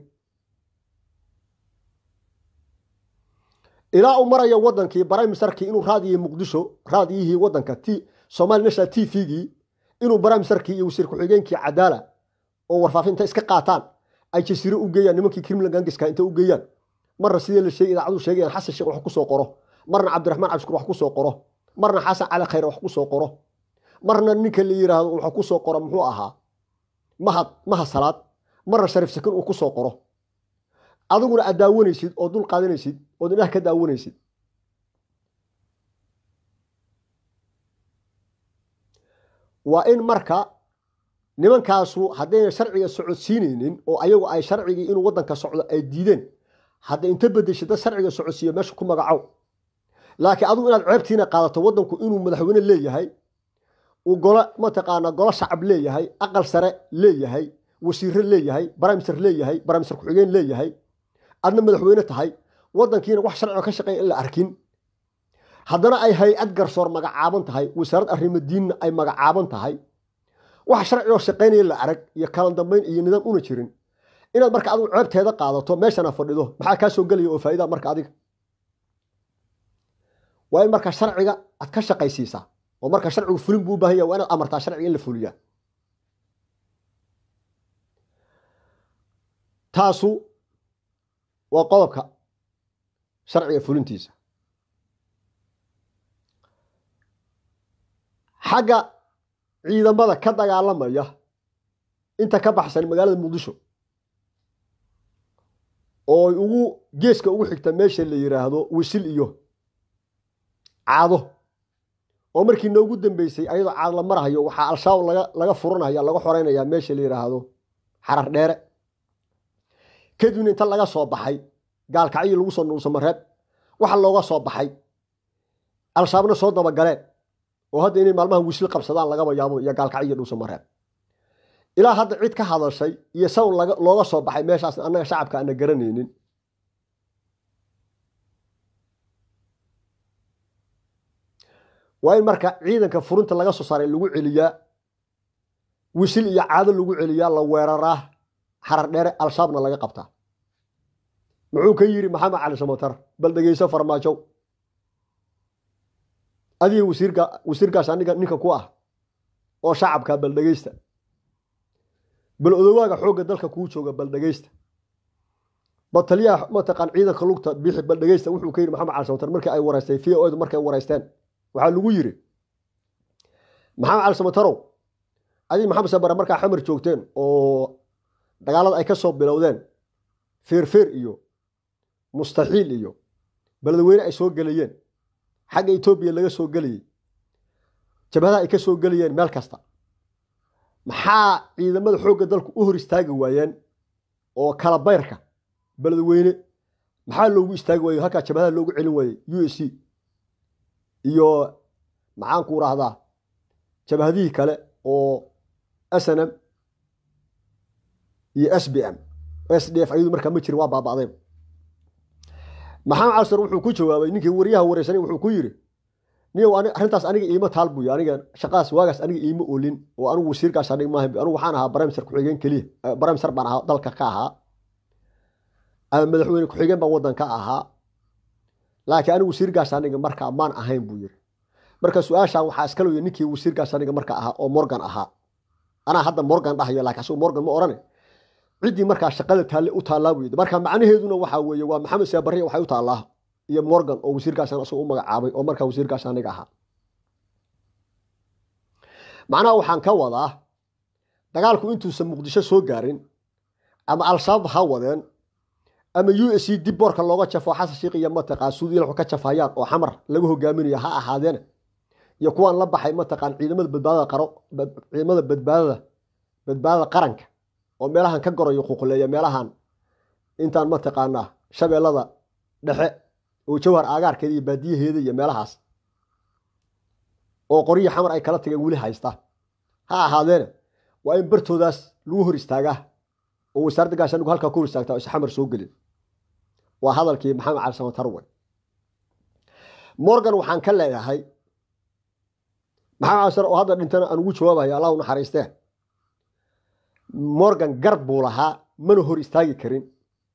Speaker 1: ilaa uu maraya waddankii prime ministerkii inuu raadiyay muqdisho raadiyihii waddanka Somali National TV-gii inuu prime ministerkii iyo wasiir ku-xigeenkii cadaala oo warfaafinta iska qaataan ay jasiiro u geeyaan nimankii criminal gangiska inta u geeyaan marna sidii la sheegay idaacadu sheegayaan xasan sheekh wax ku soo qoro marna cabdiraxmaan cabshukur wax ku soo qoro marna xasan cali khayr wax ku soo qoro marna ninka la yiraahdo wax ku soo qoro muxuu ahaa mahad salaad marna shariif sakin uu ku soo qoro adiguna aad daawanaysid oo dul qaadanaysid oo ilaah ka daawanaysid waa in marka nimankaasu haddayna sharciga socodsiinaynin oo ayagu ay sharcigii inuu waddanka socdo ay diideen hadda inta bedeshay dad sharciga socodsiiyo meesha ku magacow laakiin adigu inaad ceebtiina qaadato waddanku inuu madaxweyne leeyahay uu golo mataqaanaa golo shacab leeyahay aqal sare leeyahay wasiirro leeyahay prime minister leeyahay prime minister ku-xigeen leeyahay adna madaxweyne tahay waddankiina wax sharciga ka shaqeeya in la arkin haddana ay hay-ad garsoor magacaaban tahay wasaarad arrimo diinna ay magacaaban tahay wax sharci oo shaqaynaya la arag iyo kala dambeyn iyo nidaam una jirin inaad marka adigu ceebteeda qaadato meeshana fadhido maxaa kaa soo gelaya oo faa'iida marka adiga waa in marka sharciga aad ka shaqaysiisaa oo marka sharcigu fulin buu u baahan yahay waa inaad amartaa sharciga in la fuliyaa taasu waa qodobka sharciga fulintiisa xagga ciidamada ka dagaalamaya inta ka baxsan magaalada muqdisho oo ugu geeska ugu xigta meesha la yiraahdo wisil iyo caado oo markii noogu dambeysay ayadoo caad la marahayo waxaa al-shabaab laga furanaya laga xoreynaya meesha la yiraahdo xarar dheere kadibna inta laga soo baxay gaalkacyo lagu soo nuuso mareeb waxa looga soo baxay al-shabaabna soo daba galeen oo hadda inay maalmaha wisil qabsadaan lagaba yaabo iyo gaalkacyo dhuuso mareeb ilaa hadda cid ka hadashay iyo saw looga soo baxay meeshaas annaga shacabka aan garanaynin waa in marka ciidanka furinta laga soo saaray lagu celiyaa wisil iyo caado lagu celiyaa la weeraraa xarar dheere al-shabaabna laga qabtaa muxuu ka yiri maxamed cali samatar bal dhageyso farmaajo adiga wasiirkaas aniga ninka ku ah oo shacabka bal dhageysta bal odawaaga xooga dalka kuu jooga bal dhageysta bataliyaha mataqaan ciidanka lugta bixi bal dhageysta wuxuu ka yiri maxamed cali samatar markii ay wareystay VO markay wareysteen waxaa lagu yiri maxamed cali samatarow adiga maxamed sabara markaa xamar joogteen oo dagaalada ay ka soo bilowdeen feer iyo mustaxiil iyo beledweyne ay soo galayeen xagga Itoobiya laga soo galayay jabhadaha ay ka soo galayeen meel kasta maxaa ciidamada xoogga dalku u hor istaagi waayeen oo kala bayrka beledweyne maxaa loogu istaagi waayay halka jabhadaha loogu celin waayay USC iyo maxaan ku raahdaa jabhadihii kale oo SNM iyo SBM SDF ayuu markaa ma jirin waa baabaaday maxamed casar wuxuu ku jawaabay ninkii wariyaha wareysanay wuxuu ku yiri niyow arintaas aniga iima taalbuyo aniga shaqaas waagaas aniga iima oolin oo anigu wasiirkaas aniga maahan anigu waxaan ahaa prime minister ku-xigeen kaliya prime minister baan ahaa dalka ka ahaa ama madaxweyne ku-xigeen baan waddanka ahaa laakiin anigu wasiirkaas aniga marka maan ahayn buu yiri marka su'aashan waxaa iska leeyahay ninkii wasiirkaas aniga marka ahaa oo Morgan ahaa ana hadda Morgan dhahayo laakiin asoo Morgan ma orane cidii marka shaqada taale u taalaabay marka macnaheeduna waxa weeye waa maxamed saabari waxa uu taalaa iyo Morgan oo wasiirkaas asoo u magacaabay oo marka wasiirkaas aniga ahaa macnaha waxaan ka wadaa dagaalku intuusan muqdisho soo gaarin ama al-shabaab ha wadeen ama USC dib boorka looga jafo xasan sheekh iyo mataqaan suudiil wax ka jafayaan oo xamar lagu hogaaminayo ha ahaadeen iyo kuwan la baxay mataqaan ciidamada badbaadada qaranka oo meelahan ka gorayo xuquuqleeya meelahan intaan mataqaana shabeelada dhexe oo jawhar aagaarkeeda iyo baadiyaheeda iyo meelahaas oo qoriyo xamar ay kala tageen wili haysta ha ahaadeen waa in bartoodaas lagu hor istaagaa ووزارة قاشان وهالكا كور استاغتا إسحامر سوقلين وهذا الكي محمد على سما تروي مورغان وحان كلا يا هاي محمد عسر وهذا انتنا أنو جوابها يا الله ونحرسته مورغان قرب بولها منو هور استاغي كرين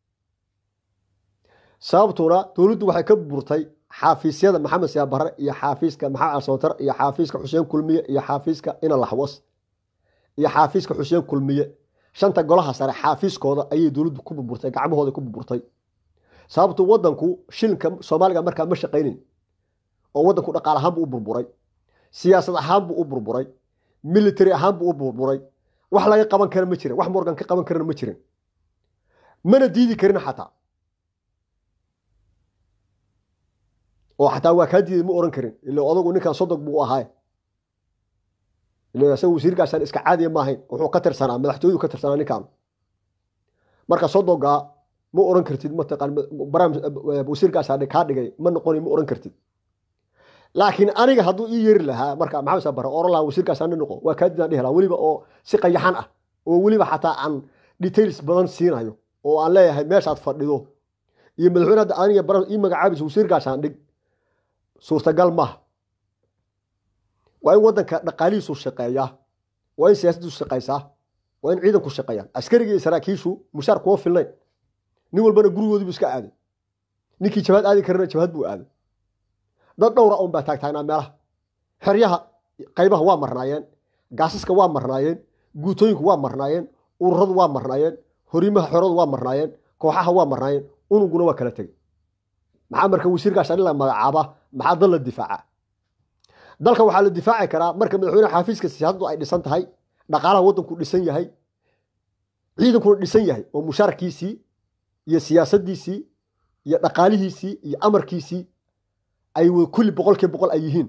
Speaker 1: sababtuna dawladdu waxay ka burtay xafiisyada maxamed siyaab barre iyo xafiiska maxamed sootar iyo xafiiska xuseen kulmiye iyo xafiiska ina laxwas iyo xafiiska xuseen kulmiye shanta golaha sare xafiiskooda ayay dawladdu ku burburtay gacmahooda ku burburtay sababtu wadanku shilka Soomaaliga markaa ma shaqeynay oo wadanku dhaqaale ahaan buu burburay siyaasad ahaan buu burburay military ahaan buu burburay wax laga qaban karo ma jirin wax Morgan ka qaban karana ma jirin mana diidi karin xataa oo xataa waa ka diiday ma oran karin ilaa odagu ninkan sodog buu ahaa ilaa asagu wasiirkaasaan iska caadi ma ahayn wuxuu ka tirsanaa madaxtooyadu ka tirsanaa ninkan marka sodoga ma oran kartid ma taqaan barnaamij wasiirkaasaan ka dhigay ma noqon ma oran kartid laakiin aniga hadduu ii yeeri lahaa marka maxamed sabara oran lahaa wasiirkaasaan noqon waa ka diidan dhihi waliba oo si qayaxan ah oo waliba xataa aan details badan siinayo oo aan leeyahay meeshaad fadhido iyo madaxweynaha aniga barnaamij ii magacaabis wasiirkaasaan dhig suurtagal ma waa in wadanka dhaqaalihiisu shaqeeyaa waa in siyaasaddu shaqeysaa waa in ciidanku shaqeeyaan askariga iyo saraakiishu mushaar kuma filnayn nin walbana gurigoodii buu iska aaday ninkii jabhad aadi karana jabhad buu aaday dad dhowra un baa taagtaagnaa meelaha xeryaha qaybaha waa marnaayeen gaasaska waa marnaayeen guutooyinku waa marnaayeen ururadu waa marnaayeen horimaha xoradu waa marnaayeen kooxaha waa marnaayeen unuguna waa kala tegay maxaa marka wasiirkaas la magacaaba maxaa dal la difaaca dalka waxa la difaaci karaa marka madaxweynaha xafiiska siyaasaddu ay dhisan tahay dhaqaalaha wadanku dhisan yahay ciidanku dhisan yahay oo mushaarkiisii iyo siyaasadiisii iyo dhaqaalihiisii iyo amarkiisii ay kulli boqolkiiba boqol ay yihiin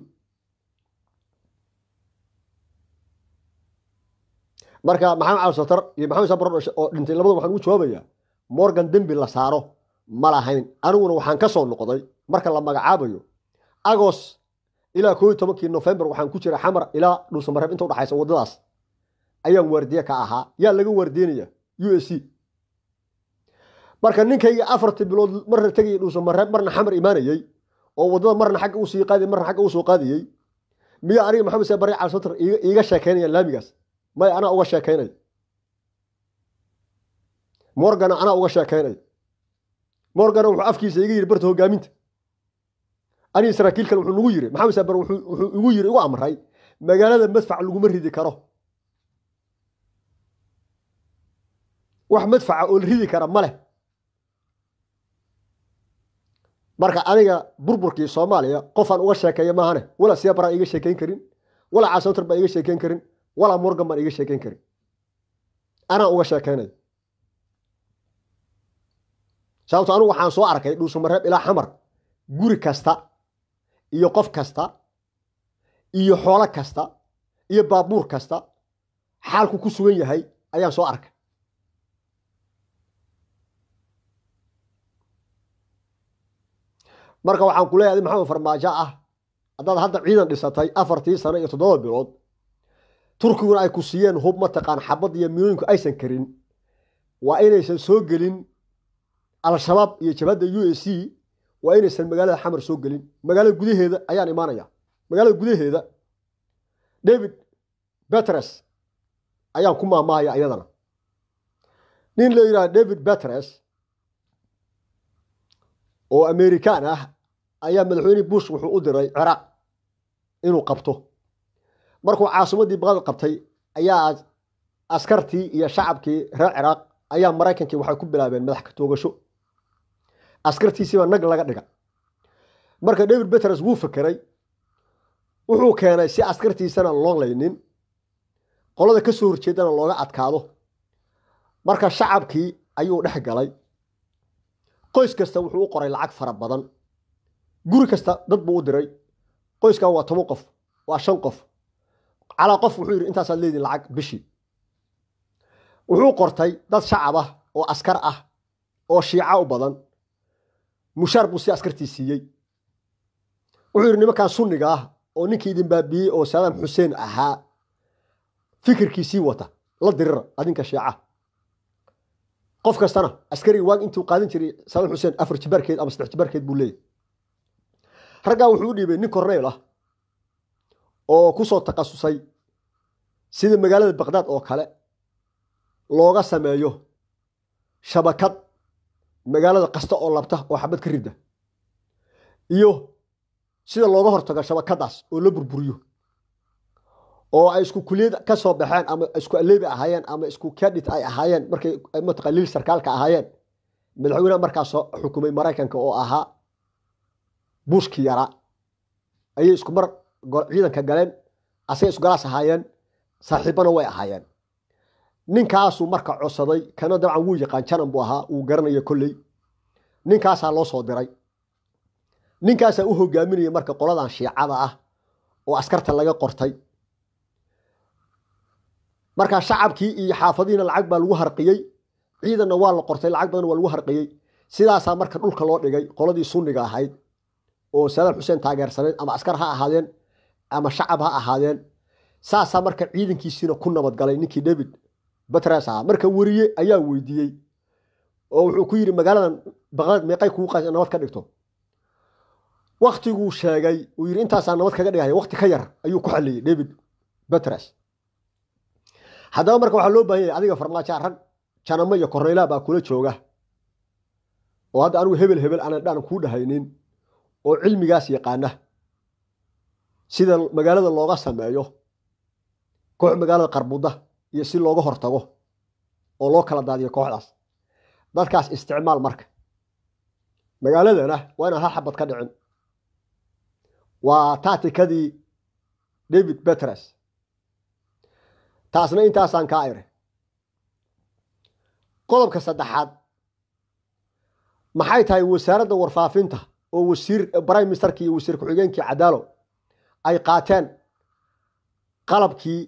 Speaker 1: marka maxamed cali satar iyo maxamed sabr oo dhintay labada waxaan ugu jawaabayaa Morgan dembi la saaro ma lahayn aniguna waxaan ka soo noqday marka la magacaabayo agos ilaa 11 November waxaan ku jiray xamar ilaa dhuusamareeb inta u dhaxaysa wadadaas ayaan wardiye ka ahaa yaa laga wardiinaya USC marka ninkayga 4 bilood marna tagay dhuusamareeb marna xamar imaanayay oo wadada marna xagga uu sii qaaday marna xagga uu soo qaadiyay miya aniga maxamed sabri cali satar iiga sheekeynaya laamigaas may ana uga sheekeynay Morgan ana uga sheekeynay Morgan wuxuu afkiisa iga yiri barta hogaaminta ani saraakiil kale wuxuu nagu yiri maxamed sabr wuxuu igu yiri igu amray magaalada madfac lagu maridi karo wax madfac oo ridi kara male marka aniga burburkii Soomaaliya qofan uga sheekeeyo ma ahane wala siyabra iga sheekeyn karin wala caasantar ba iga sheekeyn karin wala Morgan ba iga sheekeyn karin ana uga sheekeynay sababtoo anu waxaan soo arkay dhuusamareeb ilaa xamar guri kasta iyo qof kasta iyo xoolo kasta iyo baabuur kasta xaalku ku sugan yahay ayaan soo arkay marka waxaan ku leeyahay maxamed farmaajo ah haddaad hadda ciidan dhisatay 4 sano iyo 7 bilood turkiguna ay ku siiyeen hub ma taqaan xabad iyo milooyinku aysan karin waa inaysan soo gelin al-shabaab iyo jabhadda USC waa inaysan magaalada xamar soo gelin magaalada gudaheeda ayaan imaanaya magaalada gudaheeda David Petraeus ayaan ku maamaaya ayadana nin la yiraahdo David Petraeus oo American ah ayaa madaxweyne Bush wuxuu u diray Iraq inuu qabto markuu caasimadii Baghdad qabtay ayaa askartii iyo shacabkii reer Iraq ayaa Mareykankii waxay ku bilaabeen madax ka toogasho askartiisii baa nag laga dhiga marka David Petraeus wuu fakiray wuxuu keenay si askartiisana loo leynin qolada ka soo horjeedana looga adkaado marka shacabkii ayuu dhex galay qoys kasta wuxuu u qoray lacag fara badan guri kasta dad buu u diray qoyska waa 10 qof waa 5 qof ala qof wuxuu yiri intaas aad leedin lacag bishi wuxuu qortay dad shacab ah oo askar ah oo shiica u badan mushaar buu si askartii siiyay wuxuu yiri nimankan sunniga ah oo ninkii idin baabiyay oo Saddam Hussein ahaa fikirkiisii wata la dirira adinka shiica qof kastana askari waag intuu qaadan jiray Saddam Hussein afar jibarkeed ama saddex jibarkeed buu leeyahay ragga wuxuu dhiibay nin korneyl ah oo ku soo takhasusay sida magaalada Baghdad oo kale looga sameeyo shabakad magaalada qasta oo labta oo xabad ka rida iyo sida looga hortago shabakadaas oo la burburiyo oo ay isku kuliyad ka soo baxeen ama isku aleebi ahaayeen ama isku kadit ay ahaayeen markay mataqaliil sarkaalka ahaayeen madaxweynaha markaas xukumay Mareykanka oo ahaa Bushki yara ay isku mar ciidanka galeen asay isku galaas ahaayeen saaxiibana way ahaayeen ninkaasu marka codsaday kana dabcan wuu yaqaan janan buu ahaa uu garanayo kulli ninkaasa loo soo diray ninkaasa u hogaaminayay marka qoladan shiicada ah oo askarta laga qortay marka shacabkii iyo xaafadiina lacag baa lagu harqiyay ciidanna waa la qortay lacag badan waa lagu harqiyay sidaas marka dhulka loo dhigay qoladii sunniga ahayd oo Saddam Hussein taageersanay ama askar ha ahaadeen ama shacab ha ahaadeen saasa marka ciidankiisina ku nabad galay ninkii David Petraeus marka wariye ayaa weydiiyay oo wuxuu ku yiri magaaladan Baghdad meeqay ku qaas nabad ka dhigto waqtigu sheegay uu yiri intaas nabad kaga dhigay waqti ka yar ayuu ku xaliyay David Petraeus hadaba marka waxa loo baahan yahay adiga farmaajo rag janamo iyo korneyla baa kula jooga oo hadda anigu hebel aan dhan ku dhahaynin oo cilmigaas yaqaana sida magaalada looga sameeyo koox magaalada qarbuda iyo si looga hortago oo loo kala daadiyo kooxdaas dadkaas isticmaal marka magaaladana waa inaan hal xabad ka dhicin waa tacticadii David Petraeus taasna intaasaan ka ayre qodobka saddexaad maxay tahay wasaaradda warfaafinta oo wasiir prime ministerkii iyo wasiir ku-xigeenkii cadaalo ay qaateen qalabkii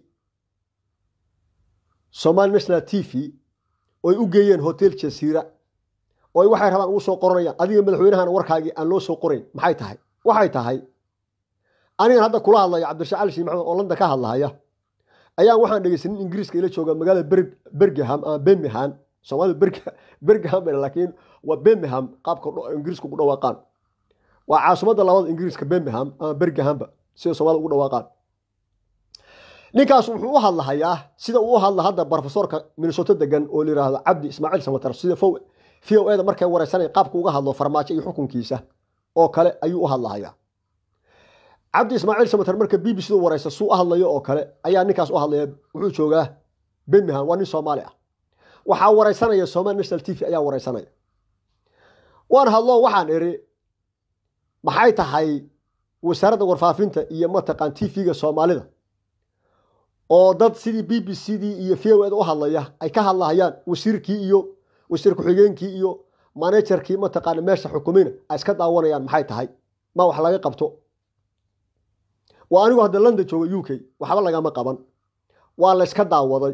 Speaker 1: Somali National TV oo ay u geeyeen hotel Jazeera oo ay waxay rabaan u soo qoranayaan adiga madaxweynahan warkaagii aan loo soo qorayn maxay tahay aniga hadda kula hadlayo Cabdirashaad Ali Maxamed oo London ka hadlaya ayaa waxaan dhageysanay Ingiriiska ila jooga magaalada Birmingham ama Birmingham Soomaalida Birmingham laakiin waa Birmingham qaabka Ingiriisku ku dhawaaqaan waa caasimada labada Ingiriiska Birmingham ama Birmingham sida Soomaalida ugu dhawaaqaan ninkaas wuxuu u hadlahayaa sida uu u hadla hadda professorka Minnesota degan oo la yiraahdo Cabdi Ismaaciil Samatar sida VOA markay wareysanay qaabka uga hadlo farmaajo iyo xukunkiisa oo kale ayuu u hadlahayaa Cabdi Ismaaciil Samatar marka BBC uu wareysa suu hadlayo oo kale ayaa ninkaas u hadlaya wuxuu joogaa Birmingham waa nin Soomaali ah waxa wareysanaya Somali National TV ayaa wareysanaya waan hadlo waxaan iri maxay tahay wasaaradda warfaafinta iyo mataqaan TV-ga Soomaalida oo dad sidii BBC-dii iyo VOA u hadlaya ay ka hadlayaan wasiirkii iyo wasiir ku-xigeenkii iyo managerkii mataqaan meesha xukumayna ay iska daawanayaan maxay tahay ma wax laga qabto waa anigu hadda London jooga UK waxba laga ma qaban waa la iska daawaday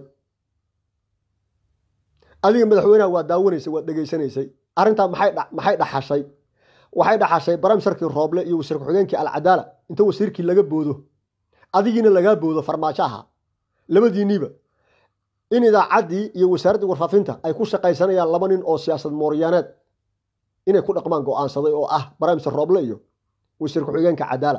Speaker 1: adiga madaxweynaha waa daawanaysay waa dhageysanaysay arinta maxay dhaxashay waxay dhaxashay prime ministerkii Rooble iyo wasiir ku-xigeenkii Al-Cadaala inta wasiirkii laga boodo adigina laga boodo farmaajaha labadiiniba in idaacadii iyo wasaaradda warfaafinta ay ku shaqaysanayaan laba nin oo siyaasad mooriyaaneed inay ku dhaqmaan go'aansaday oo ah prime minister Rooble iyo wasiir ku-xigeenka Cadaala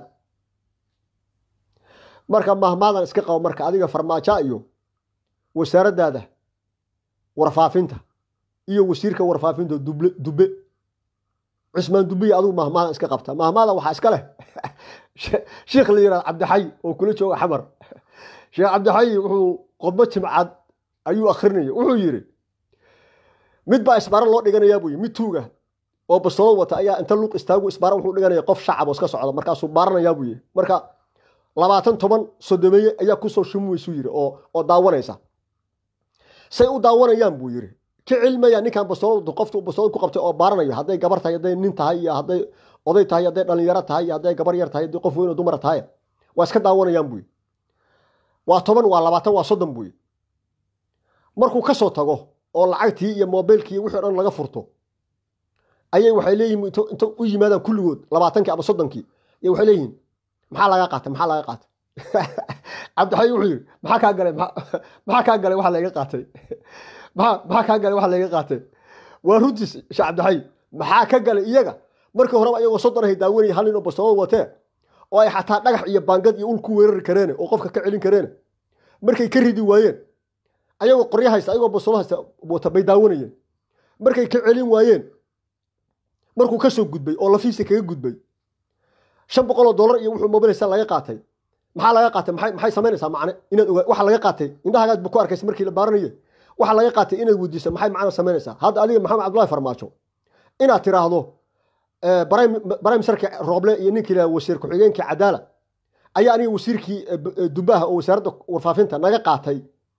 Speaker 1: marka mahmaadan iska qabo marka adiga farmaajo iyo wasaaraddaada warfaafinta iyo wasiirka warfaafinta dubbe Cismaan Dubbe adigu mahmaadan iska qabta mahmaadan waxa iska leh Sheekh Liira Cabdi oo kula jooga xamar Sheekh Cabdi wuxuu qodbo jimcad ayuu akhrinay wuxuu yiri mid baa isbaara loo dhiganayaa buu mid tuuga oo basoo wata ayaa inta luuq istaagu isbaara wuxuu dhiganaya qof shacab oo iska socda markaas uu baaranayaa buu marka 20 sodomeeye ayaa ku soo shumwaysu yiri oo daawanaysa say u daawanayaan buu yiri ka cilmaya ninkan basoo qoftu basoo ku qabtay oo baaranayo haday gabar tahay haday nin tahay iyo haday oday tahay haday dhalinyaro tahay haday gabar yar tahay haday qof weyn oo dumar tahay waa iska daawanayaan buu waa 10 waa 20 waa 30 buu markuu ka soo tago oo lacagtii iyo mobilkii wixii dhan laga furto ayay waxay leeyihiin inta u yimaadaan kulligood 20 ama 30 iyo waxay leeyihiin maxaa laga qaatay Cabdi wuxuu yiri maxaa ka galay waxa laga qaatay maxaa ka galay waxa laga qaatay ورودي شعب دحي محاكا قال إياك مركو هرب أيوة صدر هي داوني هل إنه بصوت وتاه وأي حتى نجح يبانجد يقول كوير كرانة وقفك كعلين كرانة مركي يكرهدي وين أيوة قريها يست أيوة بصلها وتبي داوني مركي كعلين وين مركو كسب جود بي والله في سكة جود بي $500 يوحى موبايل سلا يقاتي محل يقاتي محي سمين سمعنا إن وحلا يقاتي إن ده هذا بكوار كيس مركي البارنية وحلا يقاتي إن ودي محي معنا سمين هذا علي محمد عبد الله فرماشو إن ترى هذا برايم سرك روبلا ينك له وسير كحجين كعدالة أي أنا وسير كي دباه أو سرد ورفافنته نجا قاتي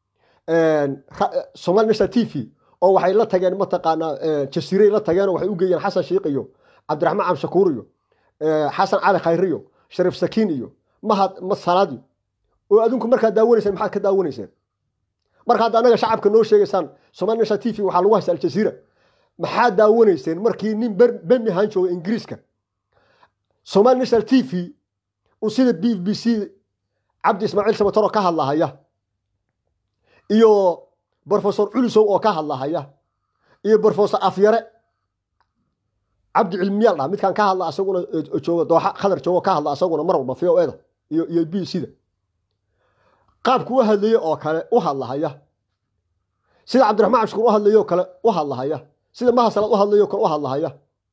Speaker 1: سومال نشأ تيفي أو وحي لا تجان متقنا تشتري لا تجان وحي يوجي حسن شيقيو عبد الرحمن عم شكوريو حسن علي خيريو شريف سكينيو ما صنادي وأدونكم مركز داونيسين محل كداونيسين مركز أنا شعبك نور شيء سان سومال نشأ تيفي وحلوه سال الجزيرة maxaa daawanayseen markii nin Birmingham joogo Ingiriiska Somali National TV oo sida BBC Cabdi Ismaaciil Samataro ka hadlahaya iyo Professor Culusow oo ka hadlahaya iyo Professor Afyare Cabdi Cilmiyal mid kan ka hadla asaguna joogo Dooxa Khadar joogo ka hadla asaguna mar walba VOA iyo BBC qaabku u hadlayo oo kale u hadlahaya sida Cabdiraxmaan Ashkur u hadlayo kale u hadlahaya sida ma hasal u hadlayo kor u hadlahaya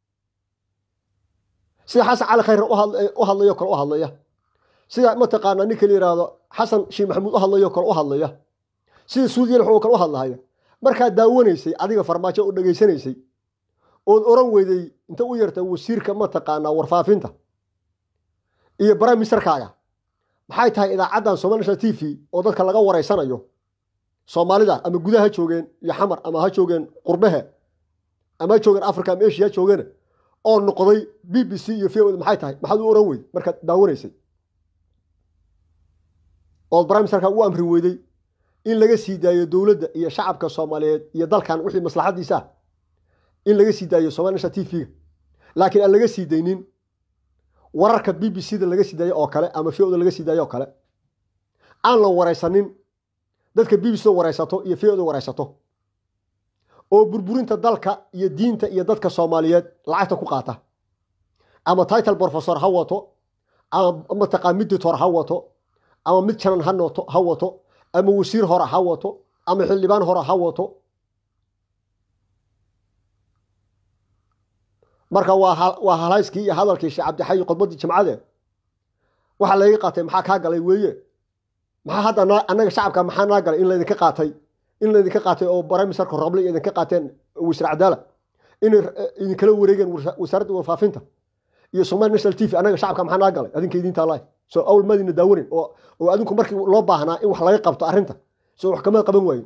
Speaker 1: sida xasan cali khayr u hadlayo kor u hadlaya sida ma taqaana ninka la yiraahdo xasan shii maxamuud u hadlayo kor u hadlaya sida suudiye wuxuu kor u hadlahaya marka daawanaysay adiga farmaajo u dhageysanaysay oo oran weyday inta u yartay wasiirka ma taqaana warfaafinta iyo barnaamijkaaga maxay tahay idaacadan Somali TV oo dadka laga wareysanayo Soomaalida ama gudaha joogeen iyo xamar ama ha joogeen qurbaha ama joogeen Afrika ama Asia joogeen oo noqday BBC iyo VOA maxay tahay maxaad u oran weyd marka daawanaysay oo barnaamijka uu amri weyday in laga sii daayo dawladda iyo shacabka Soomaaliyeed iyo dalkan wixii maslaxadiisa in laga sii daayo Somali TV laakiin aan laga sii daynin wararka BBC da laga sii daayo oo kale ama VOA laga sii daayo oo kale aan la wareysanin dadka BBC wareysato iyo VOA wareysato oo burburinta dalka iyo diinta iyo dadka Soomaaliyeed lacagta ku qaata ama title professor ha wato ama taqaamid doctor ha wato ama mid janan ha wato ama wasiir hore ha wato ama xildhibaan hore ha wato marka waa halayskii iyo hadalkii Sheekh Cabdi Xayi qodbadii jimcade waxa laga qaatay maxaa ka galay weeye maxaa hadda anaga shacabka maxaa na galay in la idinka qaatay oo barnaamijka Roble idinka qaateen wasiir cadaalad in kala wareegeen wasaaradda warfaafinta iyo Somali National TV anaga shacabka maxaa na galay adinka idinta Allah soo awl madina daawarin oo adinku markii loo baahnaa in wax laga qabto arinta soo wax kama qaban waayeen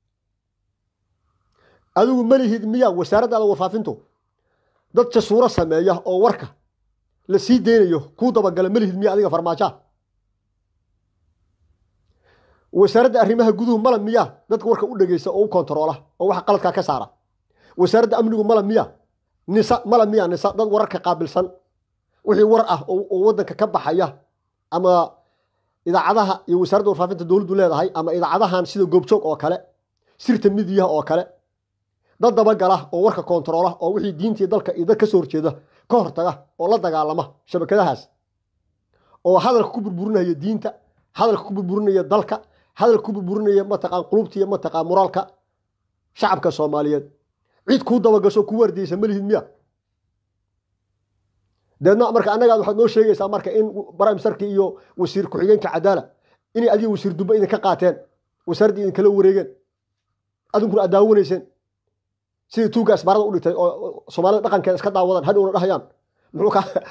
Speaker 1: adigu malihid miya wasaaradda warfaafintu dadka suura sameeya oo warka la sii deynayo ku dabagala malihid miya adiga farmaajo wasaaradda arrimaha guduhu mala miya dadka warka u dhageysa oo u kontroola oo wax qaladka ka saara wasaaradda amnigu mala miya nisa dad wararka qaabilsan wixii war ah oo wadanka ka baxaya ama idaacadaha iyo wasaaradda warfaafinta dawladdu leedahay ama idaacadahan sida goobjoog oo kale sirta midiyaha oo kale dad dabagala oo warka kontroola oo wixii diintii dalka iyo dad ka soo horjeeda ka hortaga oo la dagaalama shabakadahaas oo hadalka ku burburinaya diinta hadalka ku burburinaya dalka hadalka ku burburinaya mataqaan qulubtiya mataqaan moraalka shacabka Soomaaliyeed cid ku dabagasho ku wardiyaysa malihid miya dadna marka anaga waxaad noo sheegaysaa marka in barnaamijka iyo wasiir ku xigeenka cadaalad inay adiga wasiir Duba idin ka qaateen wasaaradda idin kala wareegeen adinku adaawaneyseen sida tuugaas barada u dhigtay oo Soomaalida dhaqankeeda iska daawadan hadhow dhahayaan muxuu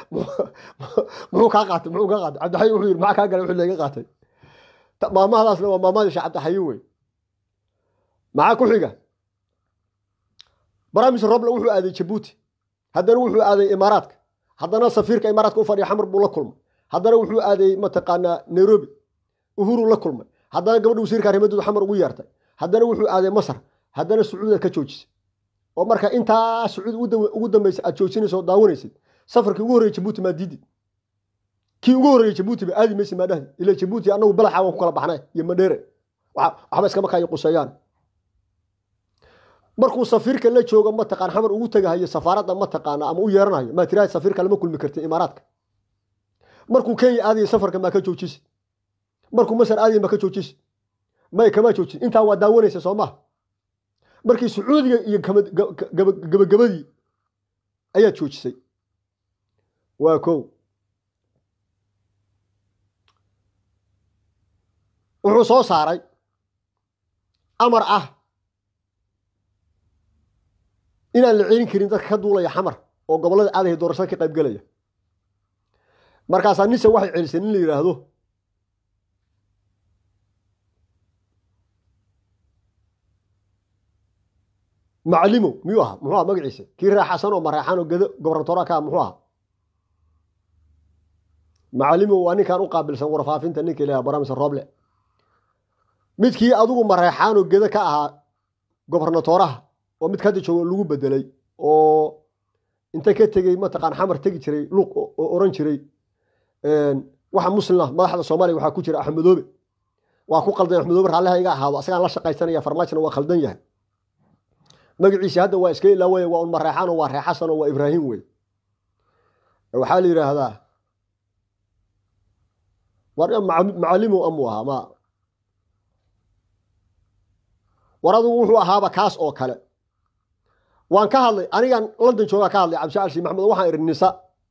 Speaker 1: ka qaatay Cabdi Xayi wuxuu yiri maxaa ka galay wuxuu leeyahay qaatay maamadaasna waa maamada Sheekh Cabdi Xayi way maxaa ku xiga barnaamijka Roble wuxuu aaday Djibouti haddana wuxuu aaday Imaaraadka haddana safiirka Imaaraadka u fadhiya xamar buu la kulmay haddana wuxuu aaday mataqaana Nairobi uhuru la kulmay haddana gabadha wasiirka arrimaha xamar ugu yeertay haddana wuxuu aaday Masar haddana Sacuudiga ka joojisay oo marka inta Sacuudi ugu dambeysay aad joojinayso daawanaysid safarkii ugu horeeyay Djibouti ma diidi kii ugu horeeyay Djibouti ba aadi meesha ma dhahay ila Djibouti anagu balaxa waan ku kala baxnay iyo Madheere waxba iska markaa ay qusayaan markuu safiirka la joogo ma taqaan xamar ugu tagahayo safaaradda ma taqaana ama u yeeranayo ma tiraahdo safiirka lama kulmi kartay imaaraadka markuu Kenya aadayo safarka ma ka joojis markuu Masar aadayo ma ka joojis ma kama joojin inta waa daawanaysa Soomaa markii Sacuudiga iyo gabagabadii ayaa joojisay waa koow wuxuu soo saaray amar ah inaan la celin karin dadka ka duulaya xamar oo gobolada aadahay doorashada ka qayb galaya markaas anise waxay celisay in la yiraahdo macallimo miyuu aha muxuu aha magaciisa kii raaxasan oo maraxan oo gobernatoora ka muxuu aha macallimo waa ninkan u qaabilsan warfaafinta ninka ilaaha barnaamijka Roble midkii adigu maraxan oo geda ka ahaa gobernatooraha oo mid ka joogo lagu bedelay oo inta ka tagay ma taqaan xamar tagi jiray luq oo oran jiray waxa muslimna madaxda Soomaaliya waxa ku jira Axmedoobe waa ku qaldan Axmedoobe raalaha iga ahaado asaga la shaqaysanaya farmaajina waa qaldan yahay magaciisa hadda waa iska ilaaway waa maraxan oo waa raaxasan oo waa Ibrahim way waxa la yiraahdaa war macallimo amu aha ma waradu wuxuu ahaaba kaas oo kale waan ka hadlay anigan London jooga ka hadlay Cabdi Shaashi Maxamed waxaan irinisa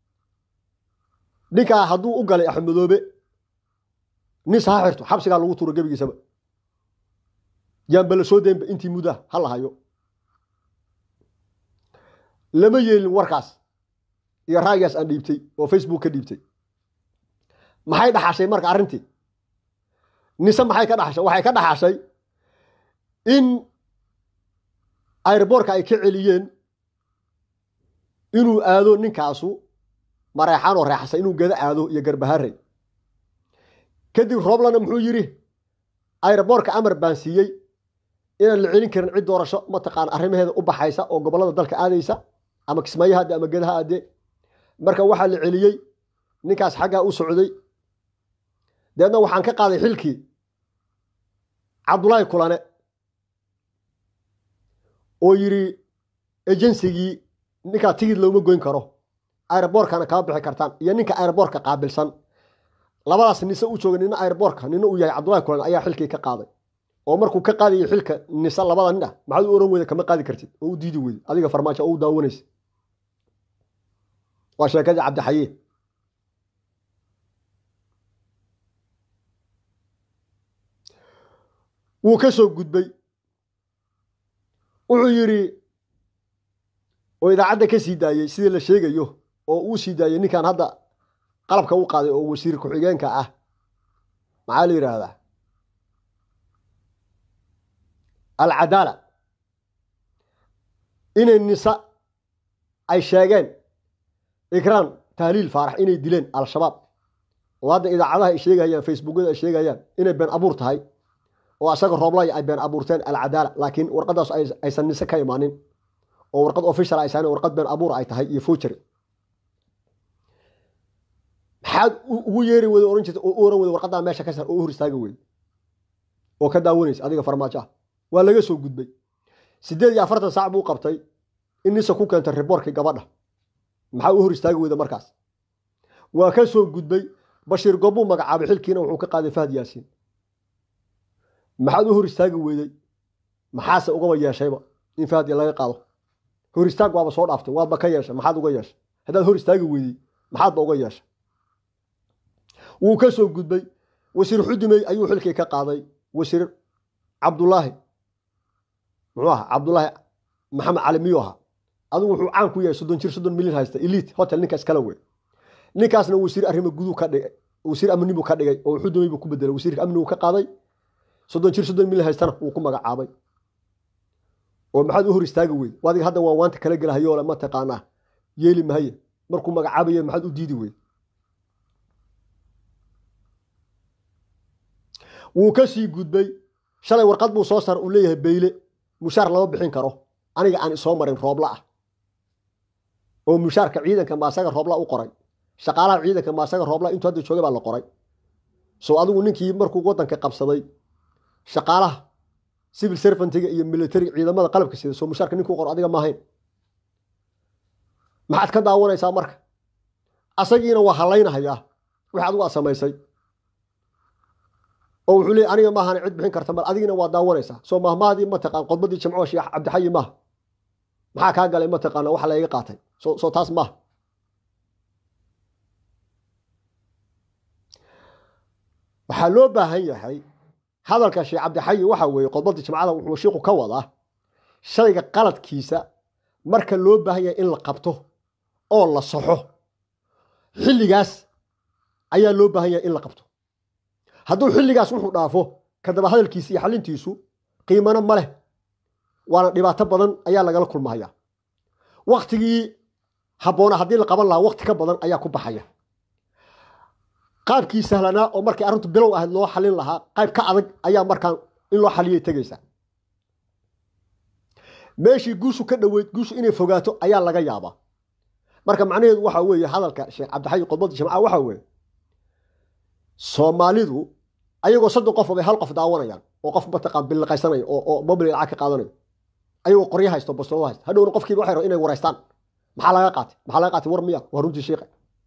Speaker 1: ninka haduu u galay Axmedoobe nis ha xirto xabsiga lagu tuuro gabigiisaba yaan bal soo deemba intii muda hal hayo lama yeelin warkaas iyo raayas aan dhiibtay oo Facebook ka dhiibtay maxay dhaxashay marka arintii nisa maxay ka dhaxashay waxay ka dhaxashay in airportka ay ka celiyeen inuu aado ninkaasu maraxan oo raaxsan inuu gada aado iyo garbaharay kadib Roblana muxuu yiri airportka amar baan siiyay inaan la celin karin cid doorasho ma taqaan arrimaheeda u baxaysa oo gobolada dalka aadaysa ama kismaayaha ama gadaha aade marka waxa la celiyay ninkaas xaga u socday deedna waxaan ka qaaday xilkii Cabdullaahi Kulane oo yiri agency-gii ninka tigid looma goyn karo airportkana ka bixi kartaan iyo ninka airportka qaabilsan labadaas nisa u joogan in airportka nina uu yahay Cabdullaahi Kulane ayaa xilkii ka qaaday oo markuu ka qaadiyay xilka nisa labada nin maxaad u oran weyday kama qaadi kartid oo u diidi weyday adiga farmaajo oo daawanaysa waa sheekada Cabdi Xaye wuu ka soo gudbay wuxuu yiri oo idaacada ka sii daayay sida la sheegayo oo uu sii daayay ninkan hadda qalabka u qaaday oo wasiir ku xigeenka ah maxaa la yiraahdaa al-Adala inay nisa ay sheegeen ikraan tahliil faarax inay dileen al-shabaab oo hadda idaacadaha ay sheegayaan Facebook-da ay sheegayaan inay been abuur tahay oo asaga Roblay ay been abuurteen al-Adala laakiin warqadaas aysan nisa ka imaanin oo warqad official ay saanay warqad been abuur ay tahay iyo future maxaad ugu yeeri wada oran jirtay oo oran wada warqada meesha ka sar oo hor istaaga weey oo ka daawanaysa adiga farmaajo waa laga soo gudbay 48 saac buu qabtay in nisa ku keentay reportka gabadha maxaa u hor istaaga wada markaas waa ka soo gudbay Bashir Gobo magacaabay xilkiina wuxuu ka qaaday Fahad Yaasiin maxaad u hor istaaga weeday maxaase uga yeeshayba in Fahad laga qaado hor istaag waaba soo dhaaftay waaba ka yeeshay maxaad uga yeeshay hadaad hor istaaga weeday maxaad uga yeeshay wuu ka soo gudbay wasiir Xudumey ayuu xilkii ka qaaday wasiir Cabdullaahi Maxamed Cali Miyuha adigu wuxuu caan ku yahay 30 milyan haysta elite hotel ninkaas kala weey ninkaasna wasiir arrimo gudu ka dhigay wasiir amni buu ka dhigay oo Xudumey buu ku bedelay wasiirka amni uu ka qaaday 30 milyan haystana uu ku magacaabay oo maxaad u hor istaaga weey wadiga hadda waa waanta kala galahayo la ma taqaana yeeli mahaye markuu magacaabayo maxaad u diidi weey wuu ka sii gudbay shalay warqad buu soo sar u leeyahay beyle mushaar lama bixin karo aniga aan soo marin Roobla ah oo mushaarka ciidanka maasaga Roobla u qoray shaqaalaha ciidanka maasaga Roobla intuu hadda joogay baa la qoray soo adigu ninkii markuu wadanka qabsaday shaqaalaha civil servant-iga iyo military ciidamada qalabka sida soo mushaarka ninku qor adiga ma ahayn maxaad ka daawanaysaa marka asagiina waa halaynayaa waxa adigu aad samaysay oo wuxuu leeyahay aniga ma ahan cid bixin karta mal adigina waa daawanaysaa soo mahmaadii ma taqaan qodbadii jamco sheekh cabdixayi ma maxaa ka galay ma taqaan waxa la iga qaatay soo taas ma waxa loo baahan yahay hadalka sheekh cabdixayi waxa weeye qodbadii jamcada wuxuu sheekhu ka wadaa shayga qaladkiisa marka loo baahan yahay in la qabto oo la saxo xilligaas ayaa loo baahan yahay in la qabto hadduu xilligaas wuxuu dhaafo kadaba hadalkiisa iyo xalintiisu qiimana ma leh waana dhibaato badan ayaa lagala kulmaya waqtigii habboona haddii la qaban lahaa waqti ka badan ayaa ku baxaya qaabkii sahlanaa oo markii arrintu bilow ahayd loo xalin lahaa qayb ka adag ayaa markaan in loo xaliyay tegaysa meeshii guushu ka dhoweyd guushu inay fogaato ayaa laga yaabaa marka macnaheedu waxa weeye hadalka sheekh cabdixayi qodbada jamca waxa weeye Soomaalidu ayagoo 3 qof oo hal qof daawanayaan oo qof bataqaan bilqaysanayo oo mobil lacag ka qaadanayo ayagoo qoryo haysto bastoodo haysto hadhow qofkii waxay rabaan inay wareystaan maxaa laga qaatay war miya waa runtii sheekh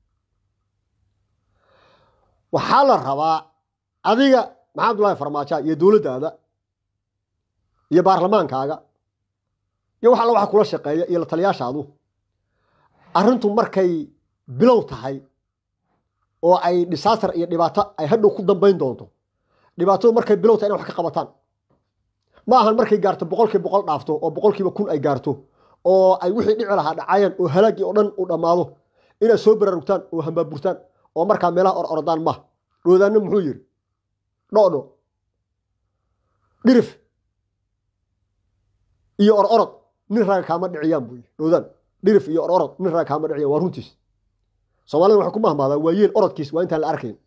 Speaker 1: waxaa la rabaa adiga maxamed Abdullaahi Farmaajo iyo dawladdaada iyo baarlamaankaaga iyo waxa kula shaqeeya iyo la taliyaashaadu arrintu markay bilow tahay oo ay disaster iyo dhibaato ay hadhow ku dambeyn doonto dhibaatadu markay bilow tahay inay wax ka qabataan ma ahan markay gaarto 100% dhaafto oo 100% ay gaarto oo ay wixii dhici lahaa dhacayaan oo halaagi oo dhan u dhamaado inay soo baraarugtaan oo hambaaburtaan oo marka meelaha ordaan ma doodaana muxuu yiri dhoodho dhirif iyo orod nin raag kama dhiciyaan buu doodaan dhirif iyo orod nin raag kama dhiciyaan waa runtiis Soomaalidu waxa ku mahmaada waa yeel orodkiis waa inta la arkayn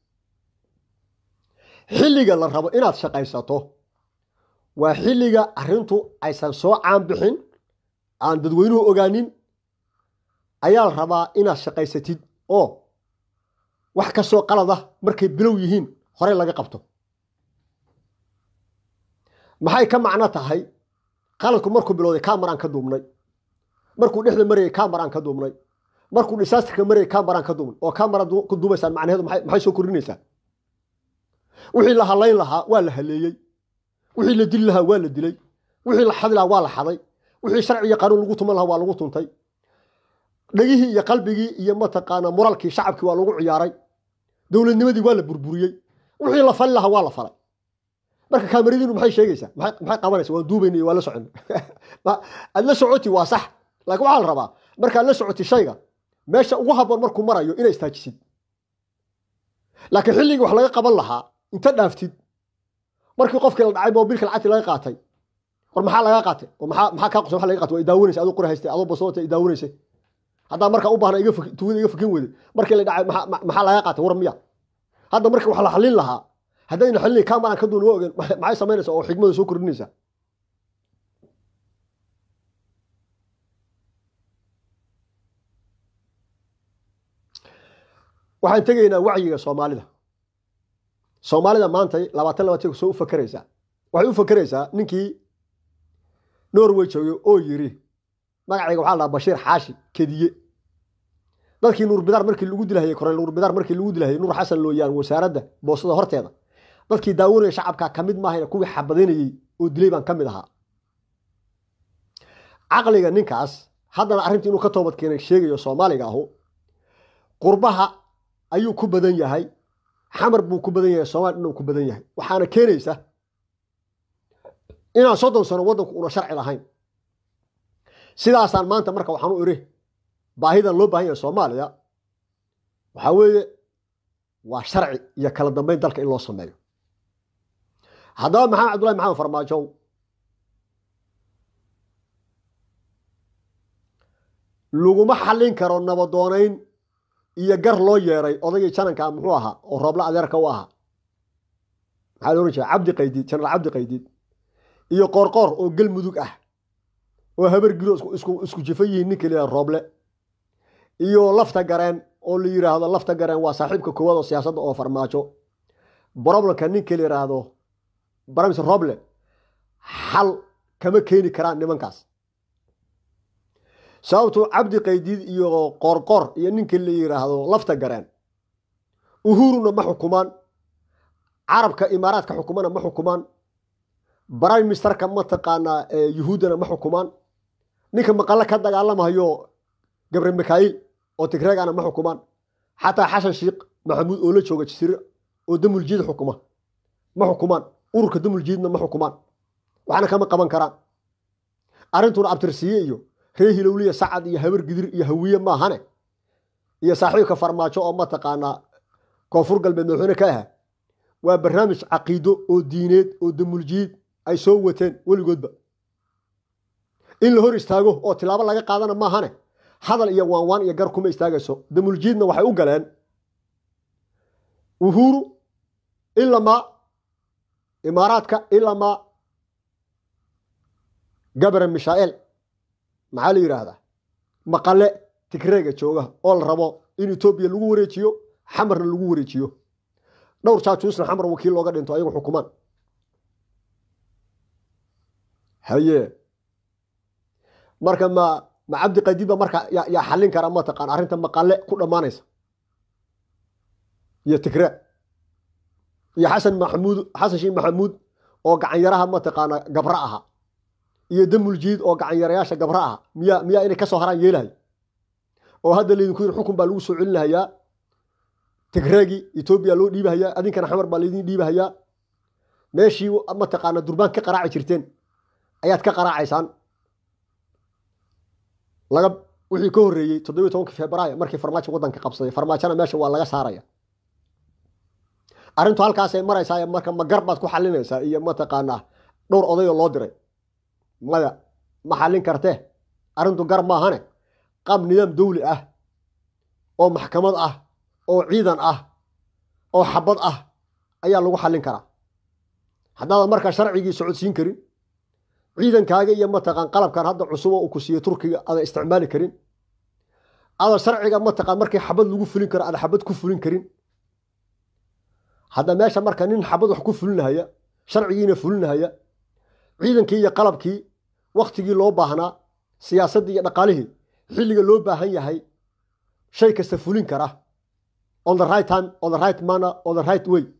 Speaker 1: xilliga la rabo inaad shaqaysato waa xilliga arrintu aysan soo caan bixin aan dadweynuhu ogaanin ayaa la rabaa inaad shaqaysatid oo wax ka soo qalada markay bilow yihiin hore laga qabto maxay ka macno tahay qaladku markuu bilowday kamaraan ka duubnay markuu dhexda marayay kamaraan ka duubnay markuu disasterka marayay kamaraan ka duubnay oo kamaradu ku duubaysan macnaheedu maxay soo korinaysaa wixii la halayn lahaa waa la haleeyay wixii la dil lahaa waa la dilay wixii la xad lahaa waa la xaday wixii sharci iyo qaanuun lagu tuman lahaa waa lagu tuntay dhagihii iyo qalbigii iyo mataqaana moralkii shacabkii waa lagu ciyaaray dawladnimadii waa la burburiyay wixii la fal lahaa waa la falay marka kaamaridiinu maxay sheegaysaa maxay qabanaysaa waa duubaynay waa la socon aad la socoti waa sax laakiin waxa la rabaa marka la socoti shayga meesha ugu haboon markuu marayo inay istaajisid laakiin xilliga wax laga qaban lahaa inta dhaaftid markii qofkii la dhacay mobilka lacagti laga qaatay war maxaa laga qaatay oo maxaa ka qosan waxa laga qaatay way daawanaysaa adoo qor haystay adoo basootay daawanaysaa hadda marka u baahnaa iga fakin weyday markii la dhacay maxaa laga qaatay war miya hadda markii wax la xalin lahaa haddayna xalin kamaraan ka duun ogaan maxay sameynaysaa oo xigmada soo kordhinaysaa waxaan tagaynaa wacyiga Soomaalida maanta 22 soo u fakaraysaa waxay u fakaraysaa ninkii Norway joogay oo yiri magacayga waxa la Bashiir Xaashi kadiye dadkii Nuur Bidaar markii lagu dilahayay Korneyl Nuur Bidaar markii lagu dilahayay Nuur Xasan Looyaan wasaaradda boosada horteeda dadkii daawanaya shacabka kamid ma ahayna kuwii xabadeynayay oo dilay baan kamid ahaa aqliga ninkaas haddana arrintii inuu ka toobad keenay sheegayo Soomaaliga ahu qurbaha ayuu ku badan yahay xamar buu ku badan yahay Soomaali inuu ku badan yahay waxaana keenaysa inaan 30 sano wadanku una sharci lahayn sidaasaan maanta marka waxaan u iri baahidan loo baahan yahay Soomaaliya waxa weeye waa sharci iyo kala dambeyn dalka in loo sameeyo haddaba maxamed Abdullaahi maxamed Farmaajo laguma xallin karo nabadoonayn iyo gar loo yeeray odagii jananka muxuu ahaa oo roobla adeerka u ahaa maxaa loo rajaa Cabdi Qaydiid General Cabdi Qaydiid iyo qorqor oo galmudug ah oo habar giro isku jifayiin ninka leeyahay rooble iyo lafta gareen oo la yiraahdo lafta gareen waa saaxiibka koowaad oo siyaasadda oo Farmaajo problemka ninka la yiraahdo Barnaamij Rooble xal kama keeni karaan nimankaas sababtoo cabdi qaydiid iyo qorqor iyo ninka la yiraahdo lafta gareen uhuruna ma xukumaan carabka imaaraadka xukumana ma xukumaan prime ministerka ma taqaana yuhuudana ma xukumaan ninka maqalla ka dagaalamayo gabriel mikail oo tigreegana ma xukumaan xataa xasan sheekh maxamuud oo la jooga jisir oo damul jiid xukuma ma xukumaan ururka damul jiidna ma xukumaan waxna kama qaban karaan arintuna abtirsiye iyo reehilowliya sacad iyo habar gidir iyo hawiye ma ahane iyo saaxiibka farmaajo oo ma taqaana koonfur galbeed madaxweyne ka ah waa barnaamij caqiido oo diineed oo damul jiid ay soo wateen weligoodba in la hor istaago oo tilaabo laga qaadana ma ahane hadal iyo waanwaan iyo gar kuma istaagayso damul jiidna waxay u galeen uhuru ilama imaaraadka ilama gabriel mikail maxaa la yiraahdaa maqale tigreega jooga oo la rabo in Itoobiya lagu wareejiyo xamarna lagu wareejiyo dhowr jaajuusna xamar wakiil looga dhinto ayagu xukumaan haye marka ma cabdi qadiba marka ya xalin kara ma taqaan arinta maqale ku dhamaanaysa iyo tigreeg iyo xasan sheekh maxamuud oo gacan yaraha ma taqaana gabra aha iyo damul jiid oo gacan yarayaasha gabra aha miya inay ka soo haraan yeelahay oo hadda leedinku yiri xukun baa lagu soo celinayaa tigreegi Itoobiya loo dhiibayaa adinkana xamar baa leedin dhiibayaa meeshii ma taqaana durbaan ka qaraaci jirteen ayaad ka qaraacaysaan laga wixii ka horeeyay 17 Febraayo markii farmaajo wadanka qabsaday farmaajana meesha waa laga saaraya arintu halkaas ay maraysaa marka ma garbaad ku xalinaysaa iyo ma taqaana dhowr oday oo loo diray maya ma xalin kartee arintu gar ma ahane qaab nidaam dawli ah oo maxkamad ah oo ciidan ah oo xabad ah ayaa lagu xalin karaa haddaba marka sharcigii socodsiin karin ciidankaaga iyo ma taqaan qalabkan hadda cusub oo ku siiyay Turkiga ada isticmaali karin ada sharciga ma taqaan markii xabad lagu fulin karo ada xabad ku fulin karin hadda meesha marka nin xabad wax ku fulinaya sharcigiina fulinaya ciidankii iyo qalabkii waqtigii loo baahnaa siyaasadii iyo dhaqaalihii xilliga loo baahan yahay shay kasta fulin kara on the right time on the right manner on the right way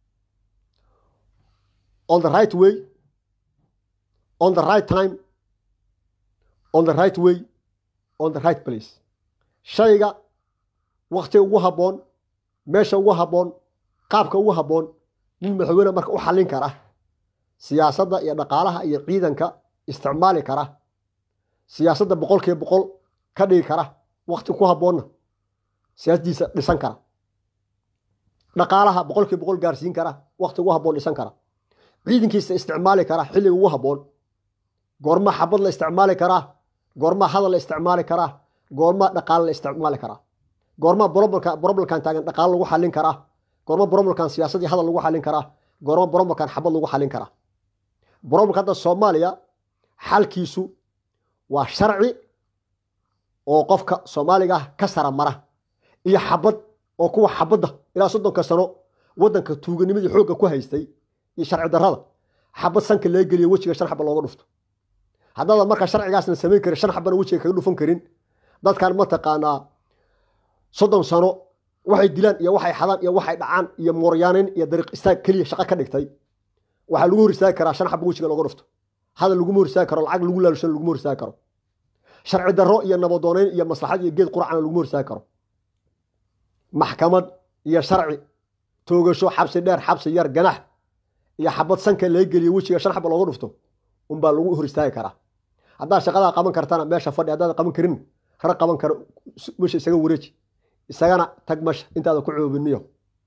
Speaker 1: on the right way on the right time on the right way on the right place shayga waqti ugu haboon meesha ugu haboon qaabka ugu haboon nin madaxweyne marka u xalin kara siyaasadda iyo dhaqaalaha iyo ciidanka isticmaali kara siyaasadda 100% ka dhigi kara waqti ku haboonna siyaasadiisa dhisan kara dhaqaalaha 100% gaarsiin kara waqti ugu haboon dhisan kara ciidankiisa isticmaali kara xilliga ugu haboon goorma xabad la isticmaali kara goorma hadal la isticmaali kara goorma dhaqaale la isticmaali kara goorma problemkan taagan dhaqaale lagu xalin kara goorma problemkan siyaasadii hadal lagu xalin kara goorma problemkan xabad lagu xalin kara problemka hadda Soomaaliya xalkiisu waa sharci oo qofka Soomaaliga ka sara mara iyo xabad oo kuwa xabada ilaa 30 sano wadanka tuuganimadii xooga ku haystay iyo sharci darrada xabad sanka la geliyo wajiga shan xabad looga dhufto haddaba marka sharcigaasna sameyn kara shan xabana wajiga kaga dhufan karin dadkan ma taqaanaa 30 sano waxay dilaan iyo waxay xadaan iyo waxay dhacaan iyo mooryaanin iyo dariiq istaag kaliya shaqo ka dhigtay waxa lagu hor istaagi karaa shan xabad wajiga looga dhufto hada lagu hor istaagi karo lacag lagu laalushan lagu hor istaagi karo sharci darro iyo nabadoonayn iyo maslaxad iyo geed quraan lagu hor istaagi karo maxkamad iyo sharci toogasho xabsi dheer xabsi yar ganax iyo xabad sanka la geliyo wajiga shan xabad looga dhufto baa lagu hor istaagi karaa hadda shaqada qaban kartana meesha fadhi hadda qaban karin raq qaban karo meesha isaga wareeji isagana tag mash intaada ku coobiniyo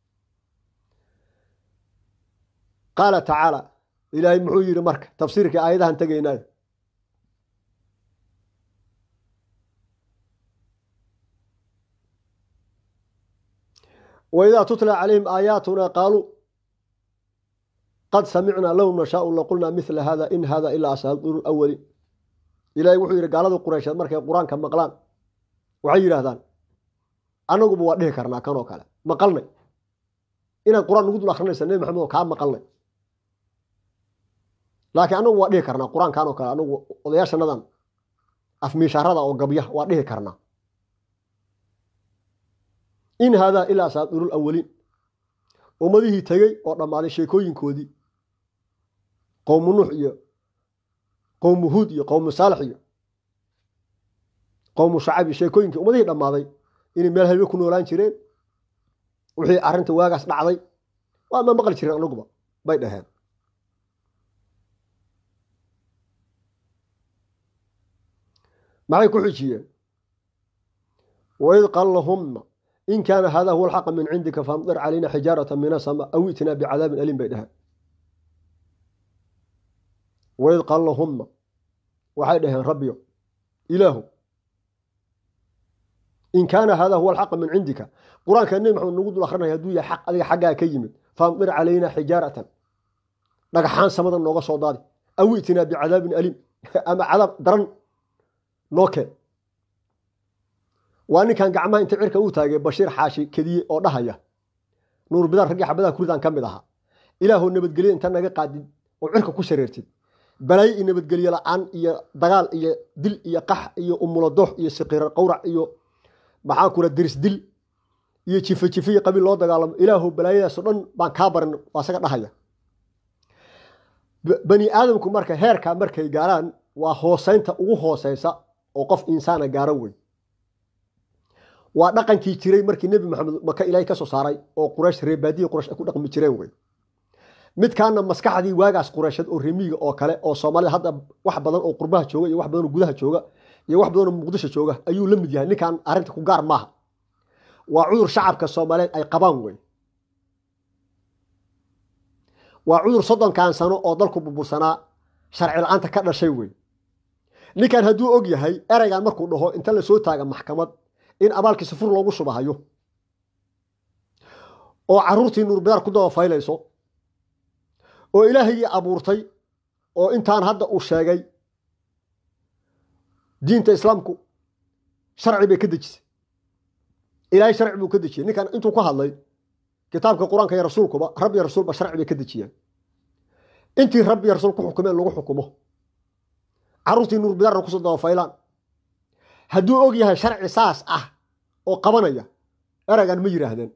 Speaker 1: qala ta'ala ilaahay muxuu yiri marka tafsiirka aayadahan tagaynaa وإذا تتلى عليهم آياتنا قالوا قد سمعنا لو نشاء لقلنا مثل هذا إن هذا إلا أساطير الأولين إلهي وحي قالوا قريش markay quraanka maqlaan waxay yiraahdaan anagu waa dhihi karnaa kan oo kale maqalnay ina quraan ugu dul akhrinaysa nabi maxamed oo ka maqalnay laakiin anagu waa dhihi karnaa qur-aankan oo kale anagu odayaashanadan afmiishaarada oo gabya waa dhihi karnaa in haadaa ilaa asaatiirul awwaliin ummadihii tegey oo dhammaaday sheekooyinkoodii qowmu nuux iyo qowmu huud iyo qowmu saalax iyo qowmu shacab iyo sheekooyinkii ummadihii dhammaaday inay meel halbe ku noolaan jireen wixii arrinta waagaas dhacday waa ma maqli jireen anaguba bay dhaheen maxay ku xijiyeen waid qaala lahumma in kaana hada huwa alxaqa min cindika faamdir calayna xijaarata min asamaa aw itinaa bicadaabin aliim bay dhaheen waid qaala lahumma waxay dhaheen rabbiyo ilaahu in kaana hada huwa alxaqa min cindika qur-aanka nebi maxamed nagu dul akrinaya hadduu yahay xaq adiga xaggaa ka yimid faamdir calayna xijaaratan dhagaxaan samada nooga soo daadi aw itinaa bicadaabin aliim ama cadaab daran noo keen waa ninkan gacmaha inta cirka uu taagay bashiir xaashi kediye oo dhahaya nuur bidaan raggii xabadaha kuridaan ka mid ahaa ilaahu nabadgelyo inta naga qaadid oo cirka ku shareertid balaayo iyo nabadgelyo la-aan iyo dagaal iyo dil iyo qax iyo umuladoox iyo siqirar qowrac iyo maxaa kula diris dil iyo jife jife iyo qabiil loo dagaalamo ilaahu balaayadaasoo dhan baan kaa barin waa isaga dhahaya bani aadamku marka heerkaa markay gaaraan waa hooseynta ugu hooseysa oo qof insaana gaaro wey waa dhaqankii jiray markii nebi maxamed maka ilaahay ka soo saaray oo quraysh reebaadiyi quraysh ay ku dhaqmi jireen wey midkaana maskaxdii waagaas quraysheed oo remiiga oo kale oo soomaalida hadda wax badan oo qurbaha jooga iyo wax badan oo gudaha jooga iyo wax badan oo muqdisho jooga ayuu la mid yahay ninkan arrinta ku gaar maaha waa cudur shacabka soomaaliyeed ay qabaan wey waa cudur 30 sano oo dalku burbursanaa sharci la'aanta ka dhashay wey ninkan hadduu og yahay eraygan markuu dhaho inta la soo taaga maxkamad in abaalkiisa fur loogu shubahayo oo caruurtii nuur bidaar ku daba faylayso oo ilaahigii abuurtay oo intaan hadda uu sheegay diinta islaamku sharci bay ka dejisay ilaahay sharci buu ka dejiyey ninkan intuu ku hadlay kitaabka qur-aanka iyo rasuulkuba rabbi iyo rasuulba sharci bay ka dejiyeen intii rabbi iyo rasuul ku xukumeen lagu xukumo caruurtii nuur bidaarna kusoo daba faylaan hadduu og yahay sharci saas ah oo qabanaya eraygan ma yiraahdeen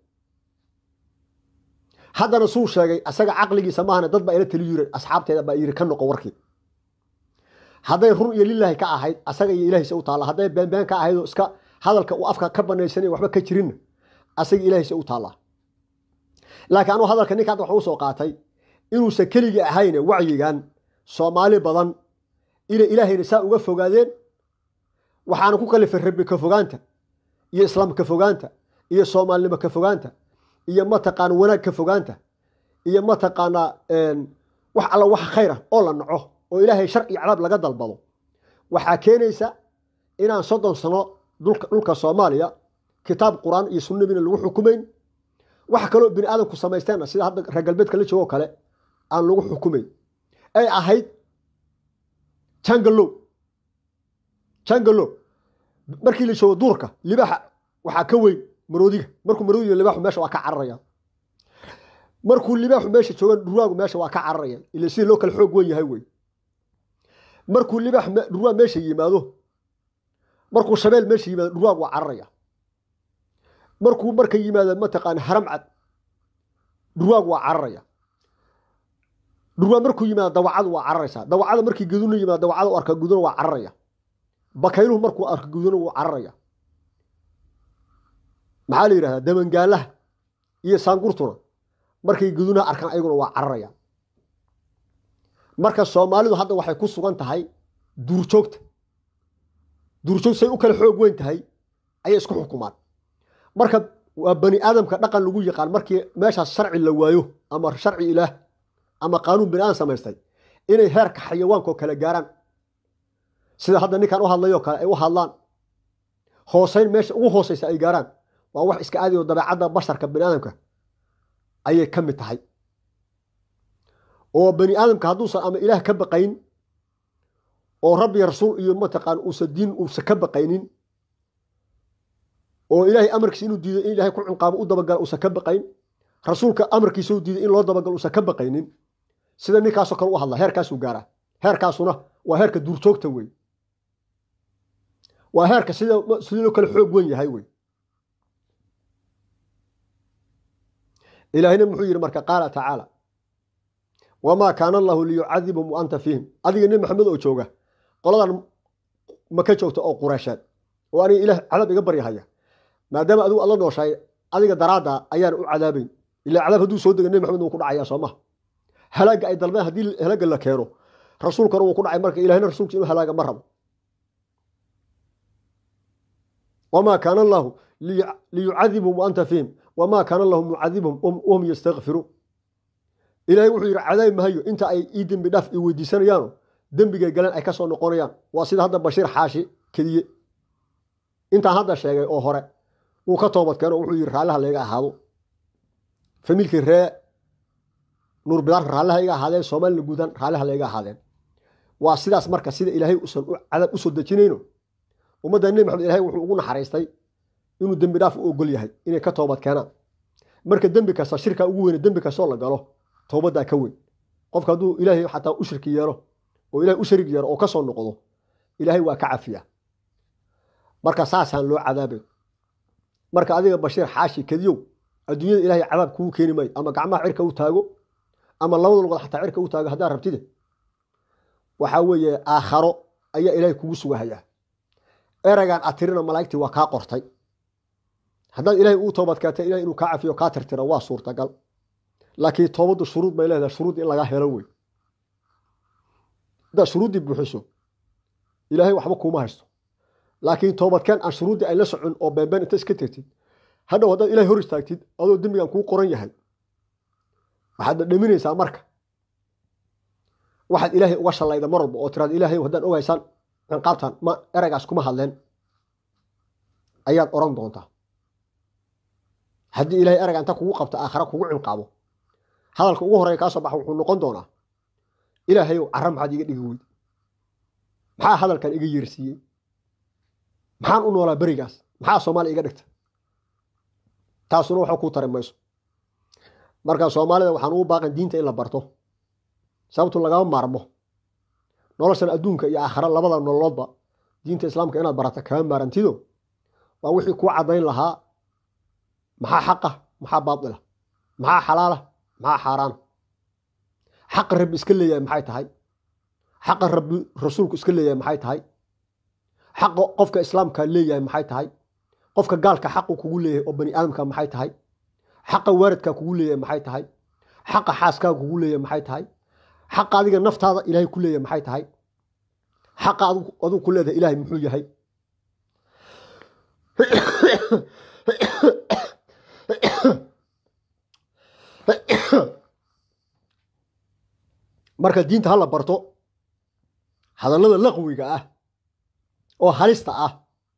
Speaker 1: haddana suu sheegay asaga caqligiisa maahane dad baa ila tali yiri asxaabteeda baa yiri ka noqo warkii hadday run iyo lilaahi ka ahayd asaga iyo ilaahiisa u taala hadday been ka ahayd oo iska hadalka uu afka ka banaysanay waxba ka jirin asaga ilaahiisa u taala laakiin anuu hadalka ninka waxa uu soo qaatay inuu sa kaliya ahayn wacyigan Soomaali badan ila ilaahayna saa uga fogaadeen waxaan ku kala firribay ka fogaanta iyo islaam ka fogaanta iyo Soomaalnimo ka fogaanta iyo ma taqaan wanaag ka fogaanta iyo ma taqaan wax alla wax khayr ah oo la naco oo ilaahay sharci calaab laga dalbado waxa keenaysa inaan 30 sano dhulka Soomaaliya kitaab Quraan iyo sunnadina lagu xukumeyn wax kale oo bini aadamku sameystaan sida hadda reer galbeedka la joogo kale aan lagu xukumeyn ay ahayd jangalo markii la joogo duurka libaxa waxa ka weyn maroodiga markuu maroodiga libaxu meesha waa ka cararaya markuu libaxu meesha joogo dhurwaagu meesha waa ka cararaya ilaa si loo kala xoog weyn yahay way markuu libax dhurwaa meesha yimaado markuu shabeel meesha yimaado dhurwaagu waa cararaya markuu yimaado ma taqaan haram cad dhurwaagu waa cararaya dhurwaa markuu yimaado dawacadu waa cararaysa dawacada markii guduna yimaado dawacada u arka guduna waa cararaya bakayluhu markuu arka guduna wuu cararaya maxaa la yiraahdaa damangaalaha iyo saangurtuna markay guduna arkaan ayaguna waa cararaya marka Soomaalidu hadda waxay ku sugan tahay duurjoogta say u kala xoog weyn tahay ay isku xukumaan marka waa bani aadamka dhaqan lagu yaqaan markii meesha sharci la waayo ama sharci ilaah ama qaanuun bini aadam samaystay inay heerka xayawaanka kala gaaraan sida hadda ninkan u hadlayo kale ay u hadlaan hooseyn meesha ugu hooseysa ay gaaraan waa wax iska aadi oo dabeecadda basharka bini aadamka ayay ka mid tahay oo bani aadamka haduusan ama ilaah ka baqayn oo rabbi rasuul iyo ma taqaan uusa diin uusa ka baqaynin oo ilaahay amarkiisa inuu diido in ilaahay ku cinqaabo u dabagal uusa ka baqayn rasuulka amarkiisa uu diido in loo dabagal uusa ka baqaynin sida ninkaas oo kale u hadla heerkaas uu gaaraa heerkaasuna waa heerka duurjoogta wey waa heerka sidii loo kala xoog weyn yahay wey ilaahina muxuu yidhi marka qaala tacaala wamaa kaana allahu liyucadibhum wa anta fiihim adiga nin maxamed oo jooga qoladan maka joogta oo qureysheed oo aniga ilaah cadaab iga baryahaya maadaama adigu alla nooshahay adiga daraadda ayaan u cadaabayn ilaa cadaab hadduu soo dega nebi maxamed wuu ku dhacayaa soo maha halaaga ay dalbeen haddii halaaga la keeno rasuulkana wuu ku dhacay marka ilahina rasuulkiisa inuu halaaga ma rabo wamaa kaana allahu liyucadibhum wa anta fiihim wamaa kaana allahu mucadibhum wahum yastakfiruun ilaahay wuxuu yidhi cadaabi mahayo inta ay ii dembi dhaaf i weydiisanayaano dembigay galeen ay ka soo noqonayaan waa sida hadda bashiir xaashi keliye intaan hadda sheegay oo hore wuu ka toobad keeno wuxuu yidhi raallaha layga ahaado famiilkii ree nuur bidaar raallaha iga ahaadeen soomaalina guudaan raallaha layga ahaadeen waa sidaas marka sida ilaahay usan cadaab u soo dejinayno ummadda nebi maxamed ilaahay wuxuu ugu naxariistay inuu dembi dhaaf u ogol yahay inay ka toobad keenaan marka dembi kasta shirka ugu weyne dembi kastoo la galo toobaddaa ka weyn qofka hadduu ilaahay xataa u shirki yeelo oo ilahay u sharig yeelo oo ka soo noqdo ilaahay waa ka cafiya marka saasaan loo cadaabay marka adiga bashiir xaashi kadiyow adduunyada ilaahay cadaab kugu keeni maayo ama gacmaha cirka u taago ama labada lugood xataa cirka u taago haddaa rabtide waxaa weeye aakharo ayaa ilaahay kugu sugahayaa eragaan atirina malaa'igtii waa kaa qortay haddaad ilaahay uu toobad keentay ilahay inuu kaa cafiyo kaa tirtira waa suurtagal laakiin toobaddu shuruud bay leedahay shuruud in laga helo wey haddaad shuruuddii buuxiso ilaahay waxba kuuma haysto laakiin toobadkeen aan shuruuddii ay la socon oo beenbeen inta iska tirtid hadhow haddaad ilahay hor istaagtid adoo dembigan kuu qoran yahay waxaad dhadhaminaysaa marka waxaad ilaahay uga shallayda mar walba oo tiraad ilaahay haddaan ogaysaan cinqaabtan ma eraygaas kuma hadleen ayaad oran doontaa haddii ilaahay erayga inta kugu qabta aakhara kugu cinqaabo hadalka ugu horeeya kaa soo baxa wuxuu noqon doonaa ilaahayow carra maxaad iga dhigi weyde maxaa hadalkan iga yeersiiyey maxaan u noolaa berigaas maxaa soomaaliya iga dhigta taasuna waxba kuu tari mayso marka soomaalida waxaan ugu baaqan diinta in la barto sababtu lagama maarmo noloshan adduunka iyo aakhara labada nololoodba diinta islaamka inaad barata kama maarantido waa wixii kuu caddayn lahaa maxaa xaqa maxaa baatila maxaa xalaala maxaa xaaraana xaqa rabbi iska leeyahay maxay tahay xaqa rabbi rasuulku iska leeyahay maxay tahay xaqa qofka islaamka leeyahay maxay tahay qofka gaalka xaqu kugu leeyahay oo bani aadamka maxay tahay xaqa waaridka kugu leeyahay maxay tahay xaqa xaaskaaga kugu leeyahay maxay tahay xaqa adiga naftaada ilaahay ku leeyahay maxay tahay xaqa adigu ku leedahay ilaahay muxuu yahay marka diinta hala barto hadallada laqwiga ah oo halista ah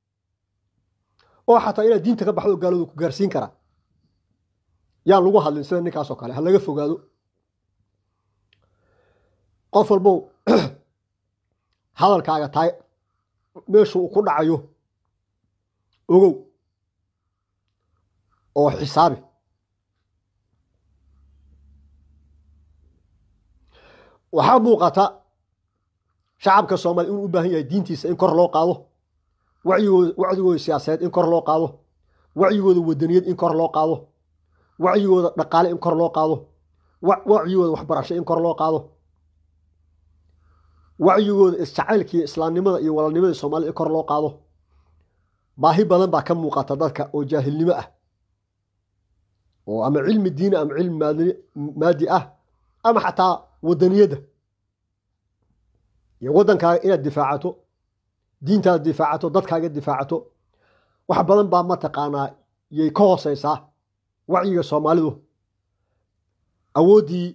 Speaker 1: oo xataa inaad diinta ka baxdo gaaladu ku gaarsiin kara yaan lagu hadlin sida ninkaasoo kale ha laga fogaado qof walbow hadalkaaga tahay meeshuu ku dhacayo ogow oo xisaabi waxaa muuqata shacabka Soomaaliya inuu u baahan yahay diintiisa in kor loo qaado wacdigooda siyaasadeed in kor loo qaado wacyigooda wadaniyad in kor loo qaado wacyigooda dhaqaale in kor loo qaado wacyigooda waxbarasho in kor loo qaado wacyigooda isjacaylkii islaamnimada iyo walaalnimada Soomaaliya in kor loo qaado baahi badan baa ka muuqata dadka oo jaahilnimo ah oo ama cilmi diin ama cilmi maadi ah ama xataa wadaniyada iyo wadankaaga inaad difaacato diintaada difaacato dadkaaga difaacato wax badan baa ma taqaanaa yay ka hooseysaa wacyiga Soomaalidu awoodii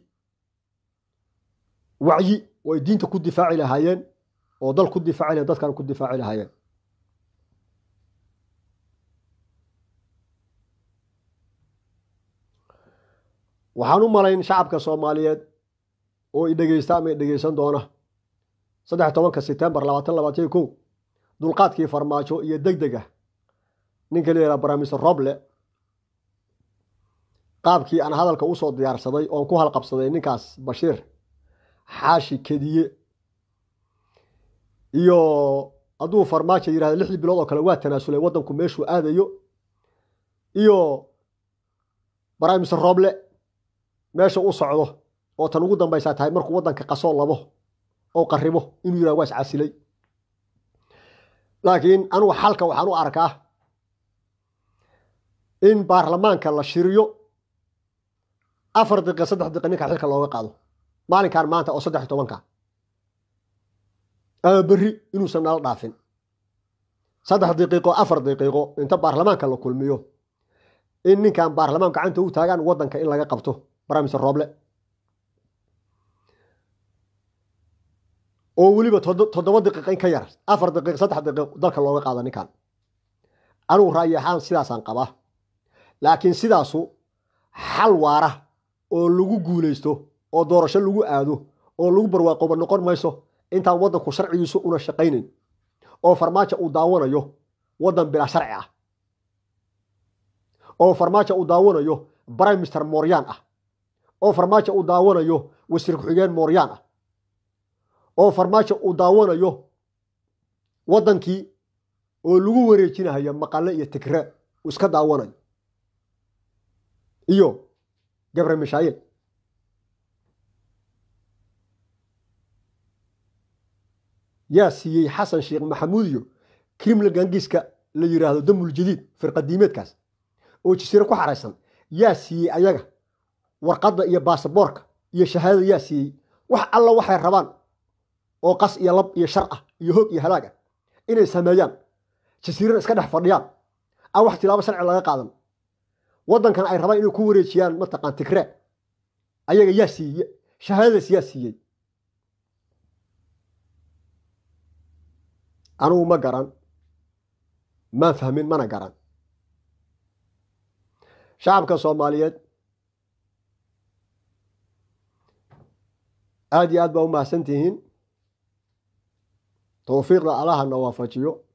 Speaker 1: wacyi oo diinta ku difaaci lahaayeen oo dal ku difaaci lahaayeen dadkana ku difaaci lahaayeen waxaan u malayn shacabka Soomaaliyeed oo i dhageysta ama dhageysan doona 13 September 2021 dulqaadkii farmaajo iyo degdega ninka leeyahay Barnaamij Roble qaabkii aan hadalka u soo diyaarsaday oo ku halqabsaday ninkaas Bashiir xaashi kadiye iyo hadduu farmaajo yidhahdo 6 bilood oo kale waa tanaasulay waddanku meeshuu aadayo iyo Prime Minister Roble meesha uu socdo oo tan ugu dambaysa tahay markuu waddanka qasoo labo oo qaribo inuu yiraahdo waas casilay laakiin anu xalka waxaan u arkaa in baarlamaanka la shiriyo 4 daqiiqo 3 daqiiqo ninka xilka looga qaado maalinkan maanta oo 13ka bari inuusan nala dhaafin 3 daqiiqo 4 daqiiqo inta baarlamaanka la kulmiyo in ninkan baarlamaanka gacanta u taagan waddanka in laga qabto Prime Minister Roble oo waliba 7 daqiiqo in ka yar 4 daqiiqo 3 daqiiqo dalka looga qaado ninkan anu ra'yi ahaan sidaasan qabaa laakiin sidaasu xal waara oo lagu guuleysto oo doorasho lagu aado oo lagu barwaaqo noqon mayso inta waddanku sharcigiisu una shaqeynin oo farmaajo uu daawanayo waddan bila sharci ah oo farmaajo uu daawanayo Prime Minister Mooryan ah oo farmaajo uu daawanayo wasiir ku-xigeen Mooryan ah oo farmaajo uu daawanayo waddankii oo lagu wareejinayo maqalle iyo tikra uu iska daawanayo iyo gabre Mishaayil yaa siiyey xasan sheekh maxamuud iyo criminal gangiska la yiraahdo damul jadiid firqadiimeedkaas oo jisiiro ku xareysan yaa siiyey ayaga warqadda iyo baasaboorka iyo shahaadada yaa siiyey wax alla waxay rabaan oo qas iyo lab iyo shar ah iyo hoog iyo halaag ah inay sameeyaan jisiirada iska dhex fadhiyaan aan wax tilaabo sharci laga qaadan waddankan ay rabaan inay ku wareejiyaan mataqaan tikre ayaga yaa siiyey shahaadadaas yaa siiyey anugu ma garan ma fahmin mana garan shacabka Soomaaliyeed aad iyo aad baa u mahadsantihiin tawfiiqda Allaha na waafajiyo